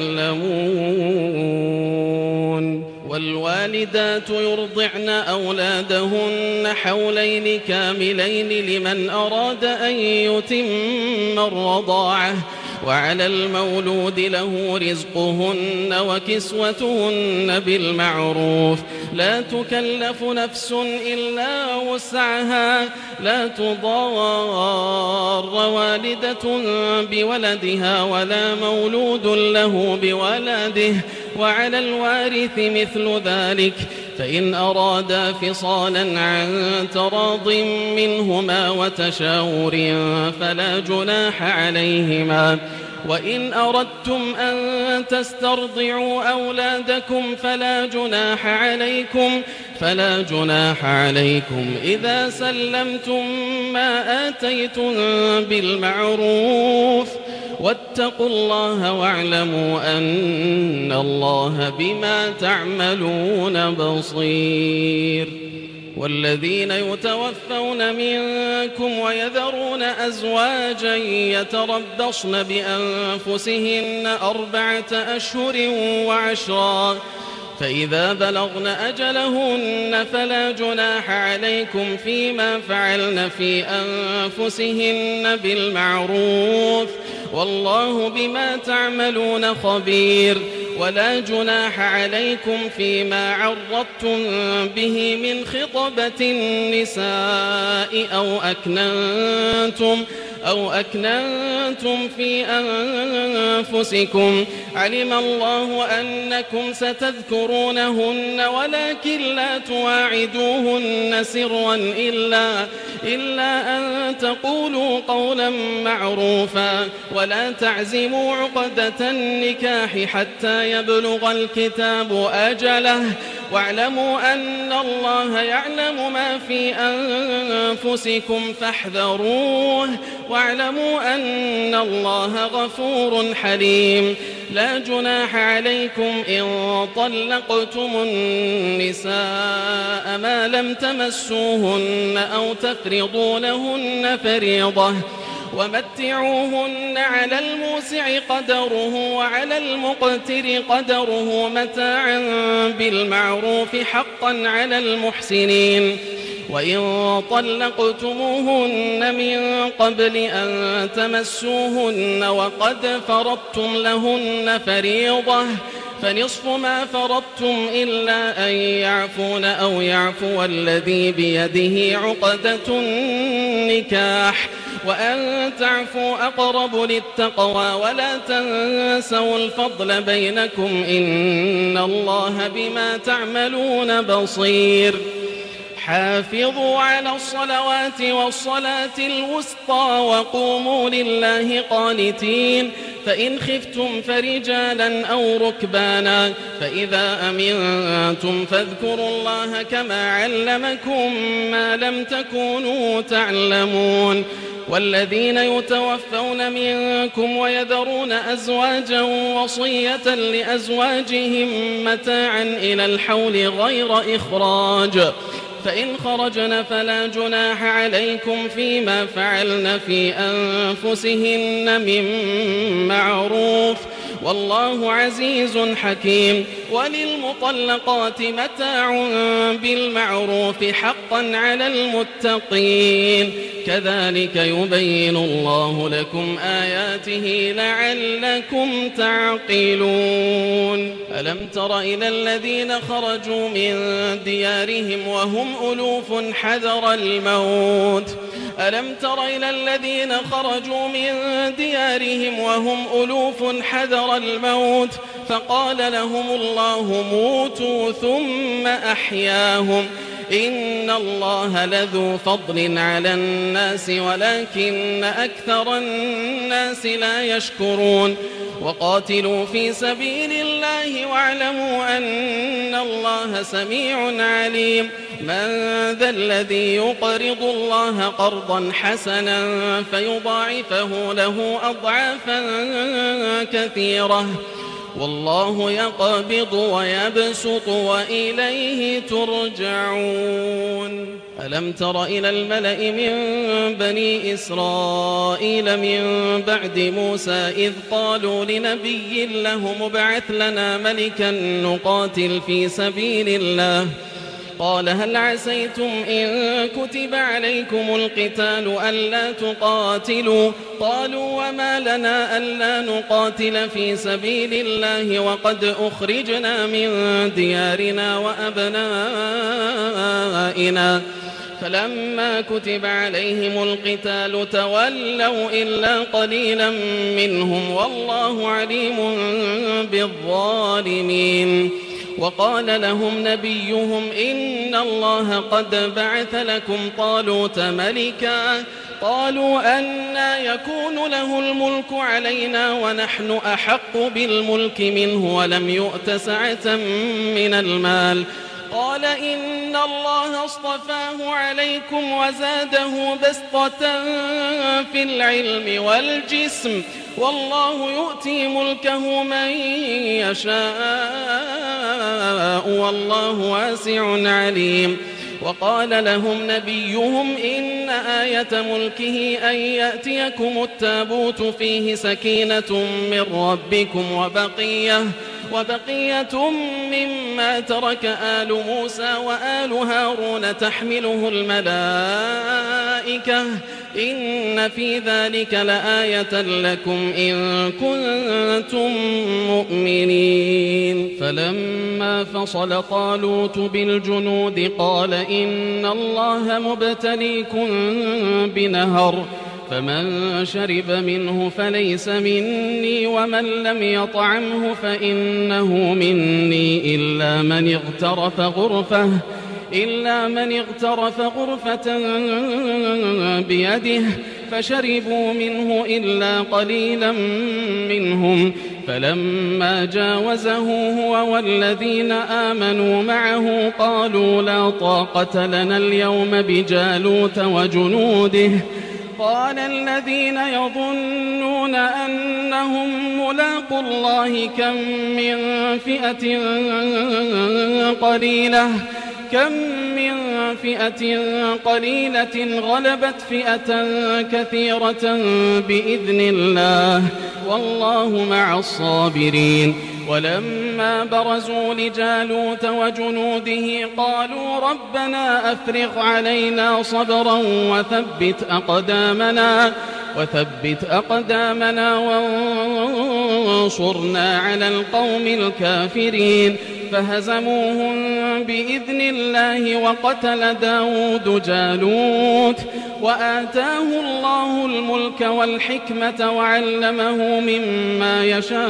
[SPEAKER 1] تعلمون. والوالدات يرضعن أولادهن حولين كاملين لمن أراد أن يتم الرضاعة وعلى المولود له رزقهن وكسوتهن بالمعروف لا تكلف نفس إلا وسعها لا تضار والدة بولدها ولا مولود له بولده وعلى الوارث مثل ذلك فإن أرادا فصالا عن تراض منهما وتشاور فلا جناح عليهما. وإن أردتم أن تسترضعوا أولادكم فلا جناح عليكم فلا جناح عليكم إذا سلمتم ما آتيتم بالمعروف واتقوا الله واعلموا أن الله بما تعملون بصير. والذين يتوفون منكم ويذرون أزواجا يتربصن بأنفسهن أربعة أشهر وعشرا فإذا بلغن أجلهن فلا جناح عليكم فيما فعلن في أنفسهن بالمعروف والله بما تعملون خبير. ولا جناح عليكم فيما عرضتم به من خطبة النساء أو أكننتم أو أكننتم في أنفسكم علم الله أنكم ستذكرونهن ولكن لا تواعدوهن سرا إلا, إلا أن تقولوا قولا معروفا ولا تعزموا عقدة النكاح حتى يبلغ الكتاب أجله واعلموا أن الله يعلم ما في أنفسكم فاحذروه واعلموا أن الله غفور حليم لا جناح عليكم إن طلقتم النساء ما لم تمسوهن أو تفرضوا لهن فريضة ومتعوهن على الموسع قدره وعلى المقتر قدره متاعا بالمعروف حقا على المحسنين وإن طلقتموهن من قبل أن تمسوهن وقد فرضتم لهن فريضة فنصف ما فرضتم إلا أن يعفون أو يعفو الذي بيده عقدة النكاح وأن تعفوا أقرب للتقوى ولا تنسوا الفضل بينكم إن الله بما تعملون بصير حافظوا على الصلوات والصلاة الوسطى وقوموا لله قانتين فإن خفتم فرجالا أو ركبانا فإذا أمنتم فاذكروا الله كما علمكم ما لم تكونوا تعلمون والذين يتوفون منكم ويذرون أزواجا وصية لأزواجهم متاعا إلى الحول غير إخراج فإن خرجن فلا جناح عليكم فيما فعلن في أنفسهن من معروف والله عزيز حكيم وللمطلقات متاع بالمعروف حقا على المتقين كذلك يبين الله لكم آياته لعلكم تعقلون ألم تر إلى الذين خرجوا من ديارهم وهم ألوف حذر الموت ألم تر إلى الذين خرجوا من ديارهم وهم ألوف حذر الموت فقال لهم الله موتوا ثم أحياهم إن الله لذو فضل على الناس ولكن أكثر الناس لا يشكرون وقاتلوا في سبيل الله واعلموا أن الله سميع عليم من ذا الذي يقرض الله قرضا حسنا فيضاعفه له أضعافا كثيرة والله يقبض ويبسط وإليه ترجعون ألم تر إلى الملأ من بني إسرائيل من بعد موسى إذ قالوا لنبي له مبعث لنا ملكا نقاتل في سبيل الله قال هل عسيتم إن كتب عليكم القتال ألا تقاتلوا قالوا وما لنا ألا نقاتل في سبيل الله وقد أخرجنا من ديارنا وأبنائنا فلما كتب عليهم القتال تولوا إلا قليلا منهم والله عليم بالظالمين وقال لهم نبيهم إن الله قد بعث لكم طالوت ملكا قالوا أنى يكون له الملك علينا ونحن أحق بالملك منه ولم يؤت سعة من المال قال إن الله اصطفاه عليكم وزاده بسطة في العلم والجسم والله يؤتي ملكه من يشاء والله واسع عليم وقال لهم نبيهم إن آية ملكه أن يأتيكم التابوت فيه سكينة من ربكم وبقية وبقية مما ترك آل موسى وآل هارون تحمله الملائكة إن في ذلك لآية لكم إن كنتم مؤمنين فلما فصل طالوت بالجنود قال إن الله مبتليكم بنهر فمن شرب منه فليس مني ومن لم يطعمه فإنه مني إلا من اغترف غرفة إلا من اغترف غرفة بيده فشربوا منه إلا قليلا منهم فلما جاوزه هو والذين آمنوا معه قالوا لا طاقة لنا اليوم بجالوت وجنوده قال الذين يظنون أنهم ملاقوا الله كم من فئة قليلة كم من فئة قليلة غلبت فئة كثيرة بإذن الله والله مع الصابرين ولما برزوا لجالوت وجنوده قالوا ربنا أفرغ علينا صبرا وثبت أقدامنا وثبت أقدامنا وانصرنا على القوم الكافرين فهزموهم بإذن الله وقتل داود جالوت وآتاه الله الملك والحكمة وعلمه مما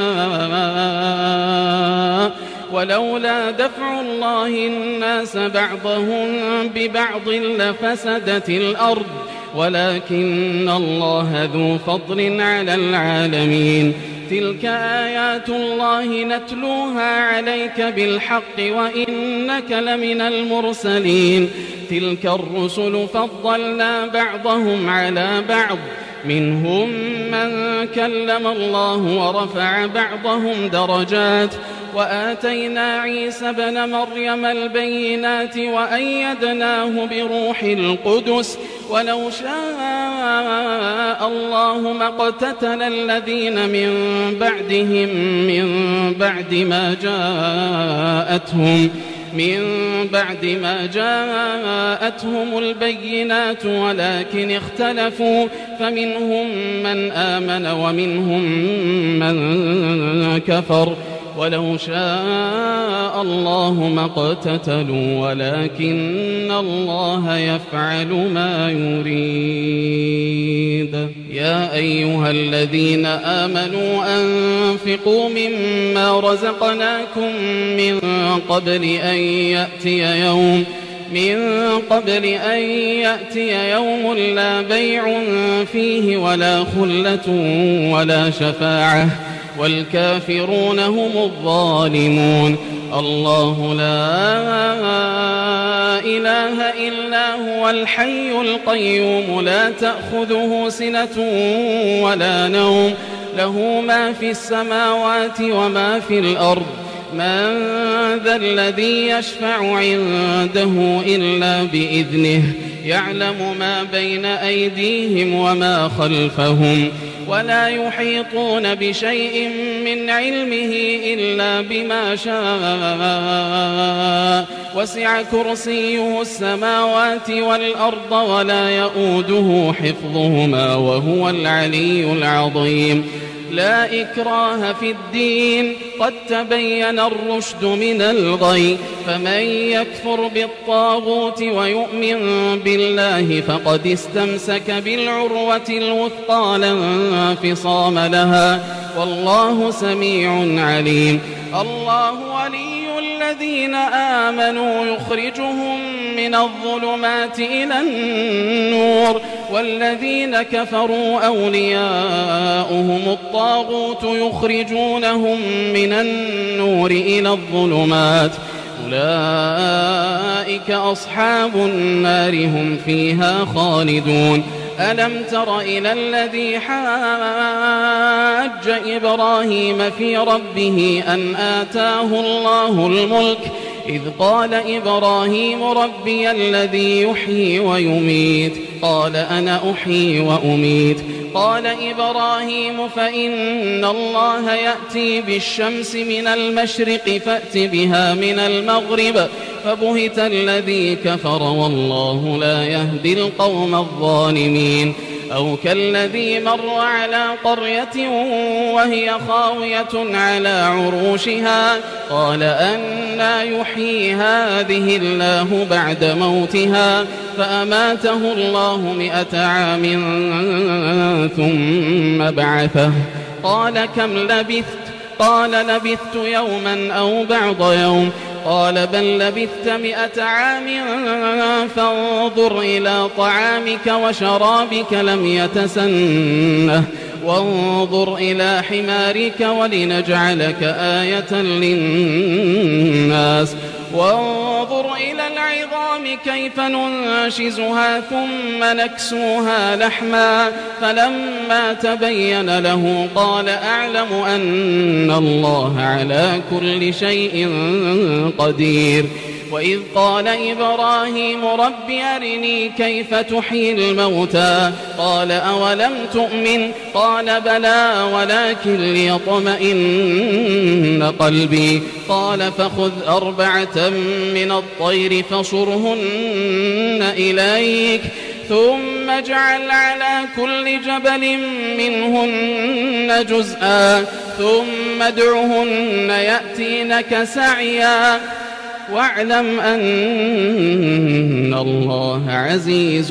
[SPEAKER 1] يشاء ولولا دفع الله الناس بعضهم ببعض لفسدت الأرض ولكن الله ذو فضل على العالمين تلك آيات الله نتلوها عليك بالحق وإنك لمن المرسلين تلك الرسل فضلنا بعضهم على بعض منهم من كلم الله ورفع بعضهم درجات وآتينا عيسى ابن مريم البينات وأيدناه بروح القدس ولو شاء الله ما اقتتل الذين من بعدهم من بعد ما جاءتهم من بعد ما جاءتهم البينات ولكن اختلفوا فمنهم من آمن ومنهم من كفر ولو شاء الله ما اقتتلوا ولكن الله يفعل ما يريد يا أيها الذين آمنوا أنفقوا مما رزقناكم من قبل أن يأتي يوم من قبل أن يأتي يوم لا بيع فيه ولا خلة ولا شفاعة والكافرون هم الظالمون الله لا إله إلا هو الحي القيوم لا تأخذه سنة ولا نوم له ما في السماوات وما في الأرض من ذا الذي يشفع عنده إلا بإذنه يعلم ما بين أيديهم وما خلفهم ولا يحيطون بشيء من علمه إلا بما شاء وسع كرسيه السماوات والأرض ولا يؤوده حفظهما وهو العلي العظيم لا إكراه في الدين قد تبين الرشد من الغي فمن يكفر بالطاغوت ويؤمن بالله فقد استمسك بالعروة الوثقى لا انفصام لها والله سميع عليم الله ولي الذين آمنوا يخرجهم من الظلمات إلى النور والذين كفروا أولياؤهم الطاغوت يخرجونهم من النور إلى الظلمات أولئك أصحاب النار هم فيها خالدون ألم تر إلى الذي حاج إبراهيم في ربه أن آتاه الله الملك إذ قال إبراهيم ربي الذي يحيي ويميت قال أنا أحيي وأميت قال إبراهيم فإن الله يأتي بالشمس من المشرق فأت بها من المغرب فبهت الذي كفر والله لا يهدي القوم الظالمين أو كالذي مر على قرية وهي خاوية على عروشها قال أنى يحيي هذه الله بعد موتها فأماته الله مئة عام ثم بعثه قال كم لبثت قال لبثت يوما أو بعض يوم قال بل لبثت مئة عام فانظر إلى طعامك وشرابك لم يتسنه وانظر إلى حمارك ولنجعلك آية للناس وانظر إلى العظام كيف ننشزها ثم نكسوها لحما فلما تبين له قال أعلم أن الله على كل شيء قدير وإذ قال إبراهيم رب أرني كيف تحيي الموتى قال أولم تؤمن قال بلى ولكن ليطمئن قلبي قال فخذ أربعة من الطير فصرهن إليك ثم اجعل على كل جبل منهن جزءا ثم ادعهن يأتينك سعيا واعلم أن الله عزيز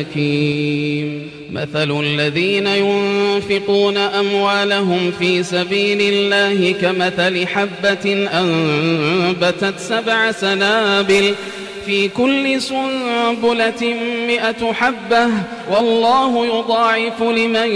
[SPEAKER 1] حكيم مثل الذين ينفقون أموالهم في سبيل الله كمثل حبة أنبتت سبع سنابل في كل سنبلة مئة حبة والله يضاعف لمن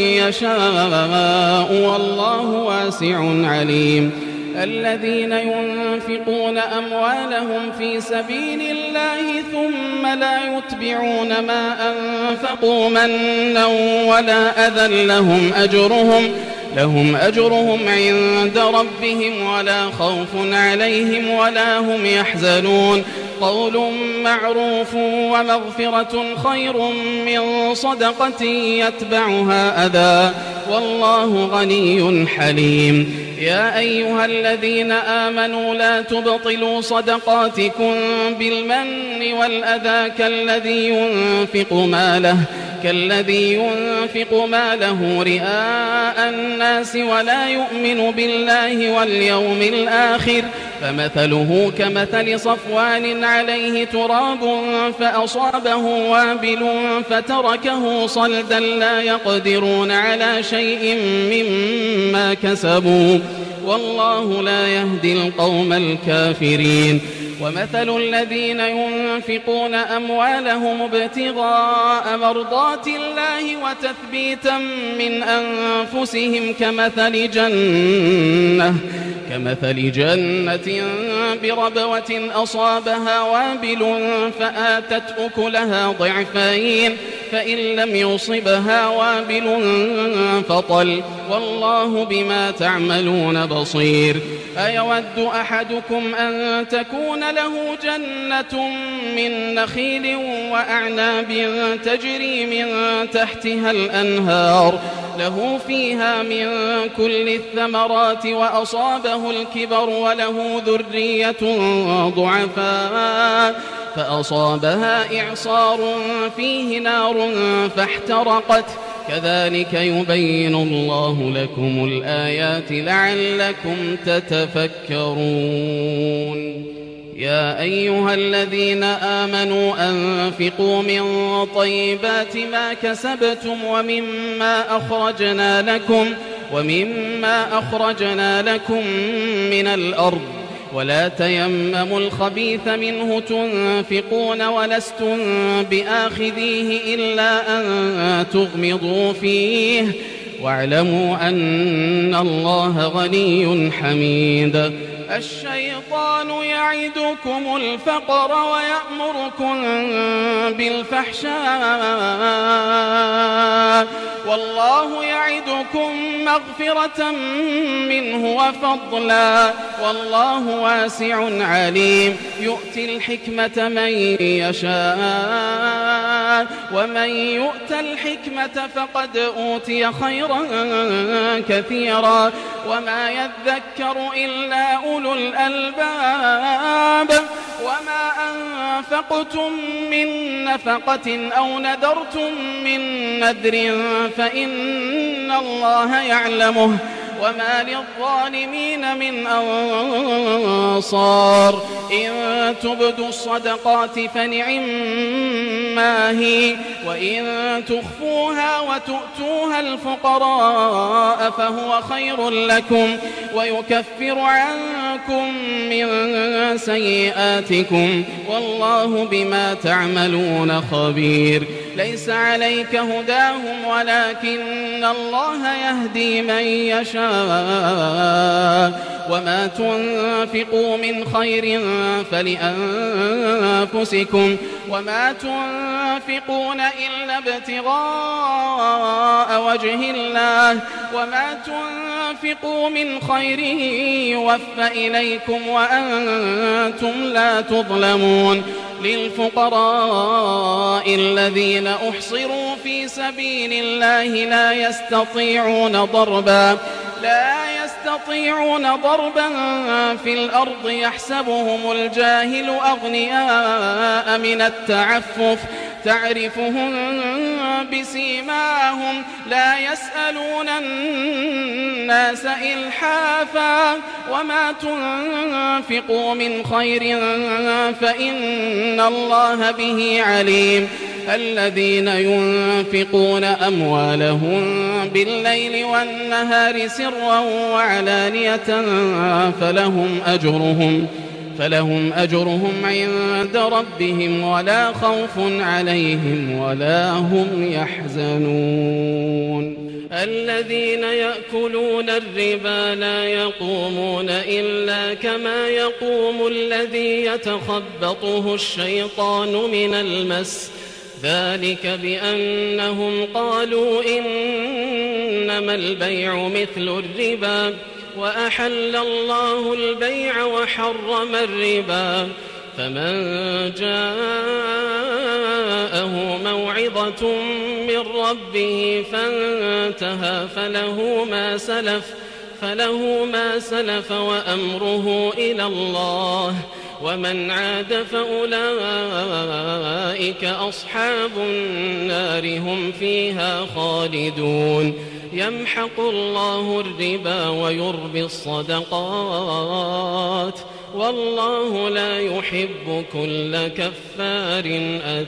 [SPEAKER 1] يشاء والله واسع عليم الذين ينفقون أموالهم في سبيل الله ثم لا يتبعون ما أنفقوا منا ولا أذى لهم أجرهم لهم أجرهم عند ربهم ولا خوف عليهم ولا هم يحزنون قول معروف ومغفرة خير من صدقة يتبعها أذى والله غني حليم يا أيها الذين آمنوا لا تبطلوا صدقاتكم بالمن والأذى كالذي ينفق ماله كالذي ينفق ماله رئاء الناس ولا يؤمن بالله واليوم الآخر فمثله كمثل صفوان عليه تراب فأصابه وابل فتركه صلدا لا يقدرون على شيء مما كسبوا والله لا يهدي القوم الكافرين ومثل الذين ينفقون أموالهم ابتغاء مرضات الله وتثبيتا من أنفسهم كمثل جنة كمثل جنة بربوة أصابها وابل فآتت أكلها ضعفين فإن لم يصبها وابل فطل والله بما تعملون بصير أيود أحدكم أن تكون له جنة من نخيل وأعناب تجري من تحتها الأنهار له فيها من كل الثمرات وأصابه الكبر وله ذرية ضعفاء فأصابها إعصار فيه نار فاحترقت كذلك يبين الله لكم الآيات لعلكم تتفكرون يا أيها الذين آمنوا أنفقوا من طيبات ما كسبتم ومما أخرجنا لكم ومما أخرجنا لكم من الأرض ولا تيمموا الخبيث منه تنفقون ولستم بآخذيه إلا أن تغمضوا فيه واعلموا أن الله غني حميد الشيطان يعدكم الفقر ويأمركم بالفحشاء والله يعدكم مغفرة منه وفضلا والله واسع عليم يؤتي الحكمة من يشاء ومن يؤت الحكمة فقد أوتي خيرا كثيرا وما يذكر إلا أولو الألباب وما أنفقتم من نفقة أو نذرتم من نذر فإن الله يعلمه وما للظالمين من أنصار إن تبدوا الصدقات فنعما هي وإن تخفوها وتؤتوها الفقراء فهو خير لكم ويكفر عنكم من سيئاتكم والله بما تعملون خبير ليس عليك هداهم ولكن الله يهدي من يشاء وما تنفقوا من خير فلأنفسكم وما تنفقون إلا ابتغاء وجه الله وما تنفقوا من خير يوفى إليكم وأنتم لا تظلمون للفقراء الذين أحصروا في سبيل الله لا يستطيعون ضربا لا يستطيعون ضربا في الأرض يحسبهم الجاهل أغنياء من التعفف تعرفهم بسيماهم لا يسألون الناس إلحافا وما تنفقوا من خير فإن الله به عليم الذين ينفقون أموالهم بالليل والنهار سرا وعلانية فلهم أجرهم فلهم أجرهم عند ربهم ولا خوف عليهم ولا هم يحزنون الذين يأكلون الربا لا يقومون إلا كما يقوم الذي يتخبطه الشيطان من المس ذلك بأنهم قالوا إنما البيع مثل الربا وأحل الله البيع وحرم الربا فمن جاءه موعظة من ربه فانتهى فله ما سلف فله ما سلف وأمره إلى الله ومن عاد فأولئك أصحاب النار هم فيها خالدون يمحق الله الربا ويربي الصدقات والله لا يحب كل كفار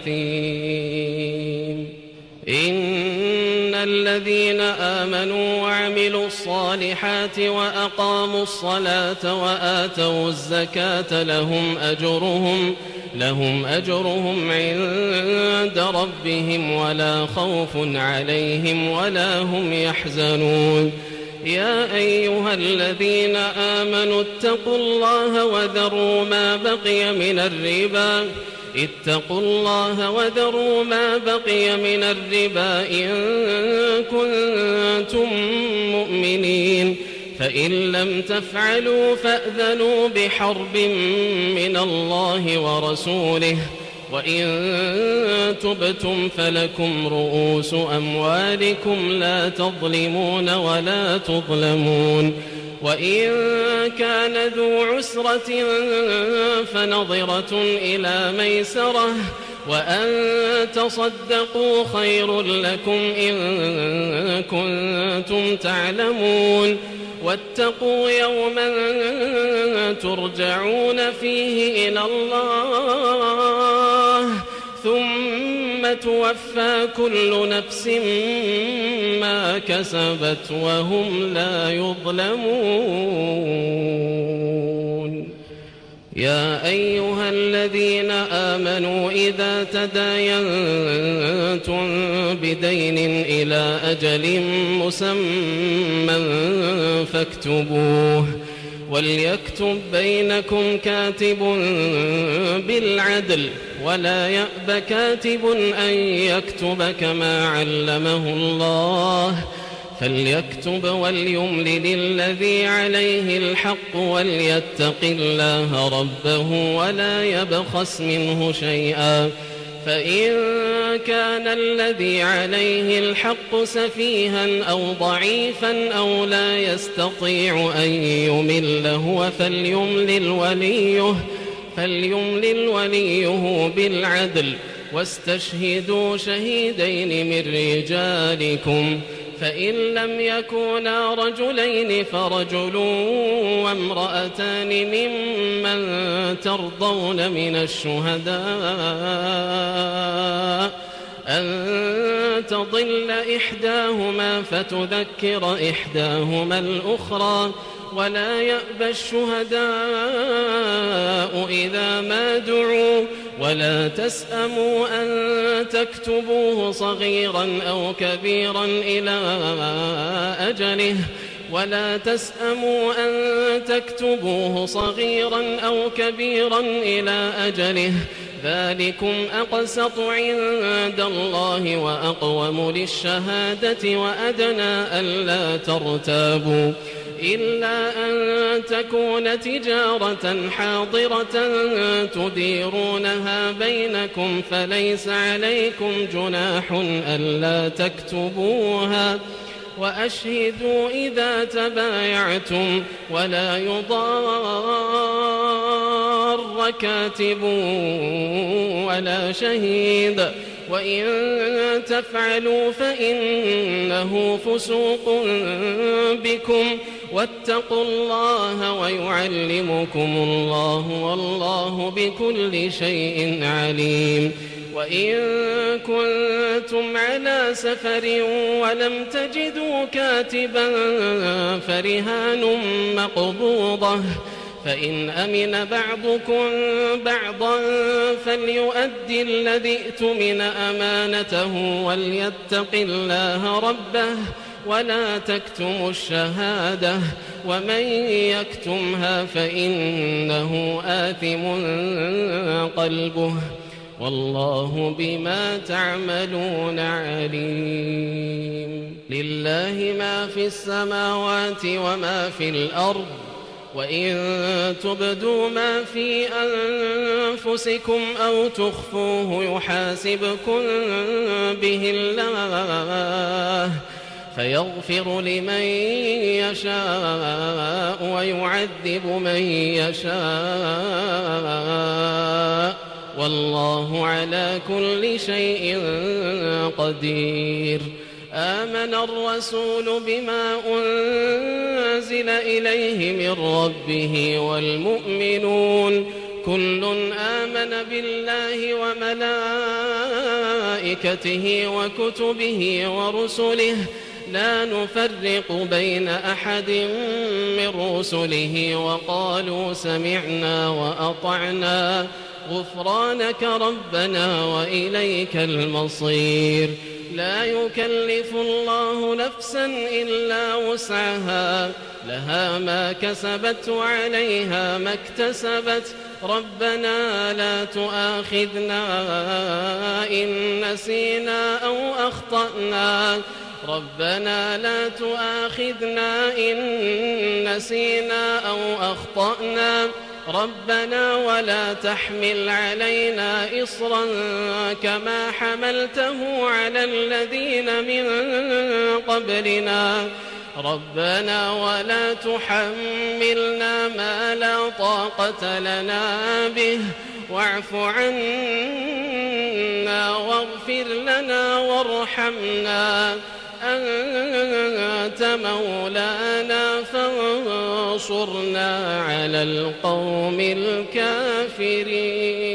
[SPEAKER 1] أثيم إن الذين آمنوا وعملوا الصالحات وأقاموا الصلاة وآتوا الزكاة لهم أجرهم لهم أجرهم عند ربهم ولا خوف عليهم ولا هم يحزنون يا أيها الذين آمنوا اتقوا الله وذروا ما بقي من الربا اتقوا الله وذروا ما بقي من الربا إن كنتم مؤمنين فإن لم تفعلوا فأذنوا بحرب من الله ورسوله وإن تبتم فلكم رؤوس أموالكم لا تظلمون ولا تظلمون وإن كان ذو عسرة فنظرة إلى ميسرة وأن تصدقوا خير لكم إن كنتم تعلمون واتقوا يوما ترجعون فيه إلى الله ثم توفى كل نفس ما كسبت وهم لا يظلمون يا أيها الذين آمنوا إذا تداينتم بدين إلى أجل مسمى فاكتبوه وليكتب بينكم كاتب بالعدل ولا يأب كاتب أن يكتب كما علمه الله فليكتب وليملل الذي عليه الحق وليتق الله ربه ولا يبخس منه شيئا فإن كان الذي عليه الحق سفيها أو ضعيفا أو لا يستطيع أن يمل هو فليملل وليه فليملل وليه بالعدل واستشهدوا شهيدين من رجالكم فإن لم يكونا رجلين فرجل وامرأتان ممن ترضون من الشهداء أن تضل إحداهما فتذكر إحداهما الأخرى ولا يأبى الشهداء إذا ما دعوا ولا تسأموا أن تكتبوه صغيرا أو كبيرا إلى أجله ولا تسأموا أن تكتبوه صغيرا أو كبيرا إلى أجله ذلكم أقسط عند الله وأقوم للشهادة وأدنى ألا ترتابوا إلا أن تكون تجارة حاضرة تديرونها بينكم فليس عليكم جناح ألا تكتبوها وأشهدوا إذا تبايعتم ولا يضار كاتب ولا شهيد وإن تفعلوا فإنه فسوق بكم واتقوا الله ويعلمكم الله والله بكل شيء عليم وإن كنتم على سفر ولم تجدوا كاتبا فرهان مقبوضة فإن أمن بعضكم بعضا فليؤدي الذي ائتمن أمانته وليتق الله ربه ولا تكتموا الشهادة ومن يكتمها فإنه آثم قلبه والله بما تعملون عليم لله ما في السماوات وما في الأرض وإن تبدوا ما في أنفسكم أو تخفوه يحاسبكم به الله فيغفر لمن يشاء ويعذب من يشاء والله على كل شيء قدير آمن الرسول بما أنزل إليه من ربه والمؤمنون كل آمن بالله وملائكته وكتبه ورسله لا نفرق بين أحد من رسله وقالوا سمعنا وأطعنا غفرانك ربنا وإليك المصير لا يكلف الله نفسا إلا وسعها لها ما كسبت وعليها ما اكتسبت ربنا لا تؤاخذنا إن نسينا أو أخطأنا ربنا لا تؤاخذنا إن نسينا أو أخطأنا ربنا ولا تحمل علينا إصرا كما حملته على الذين من قبلنا ربنا ولا تحملنا ما لا طاقة لنا به واعف عنا واغفر لنا وارحمنا أنت مولانا فانصرنا على القوم الكافرين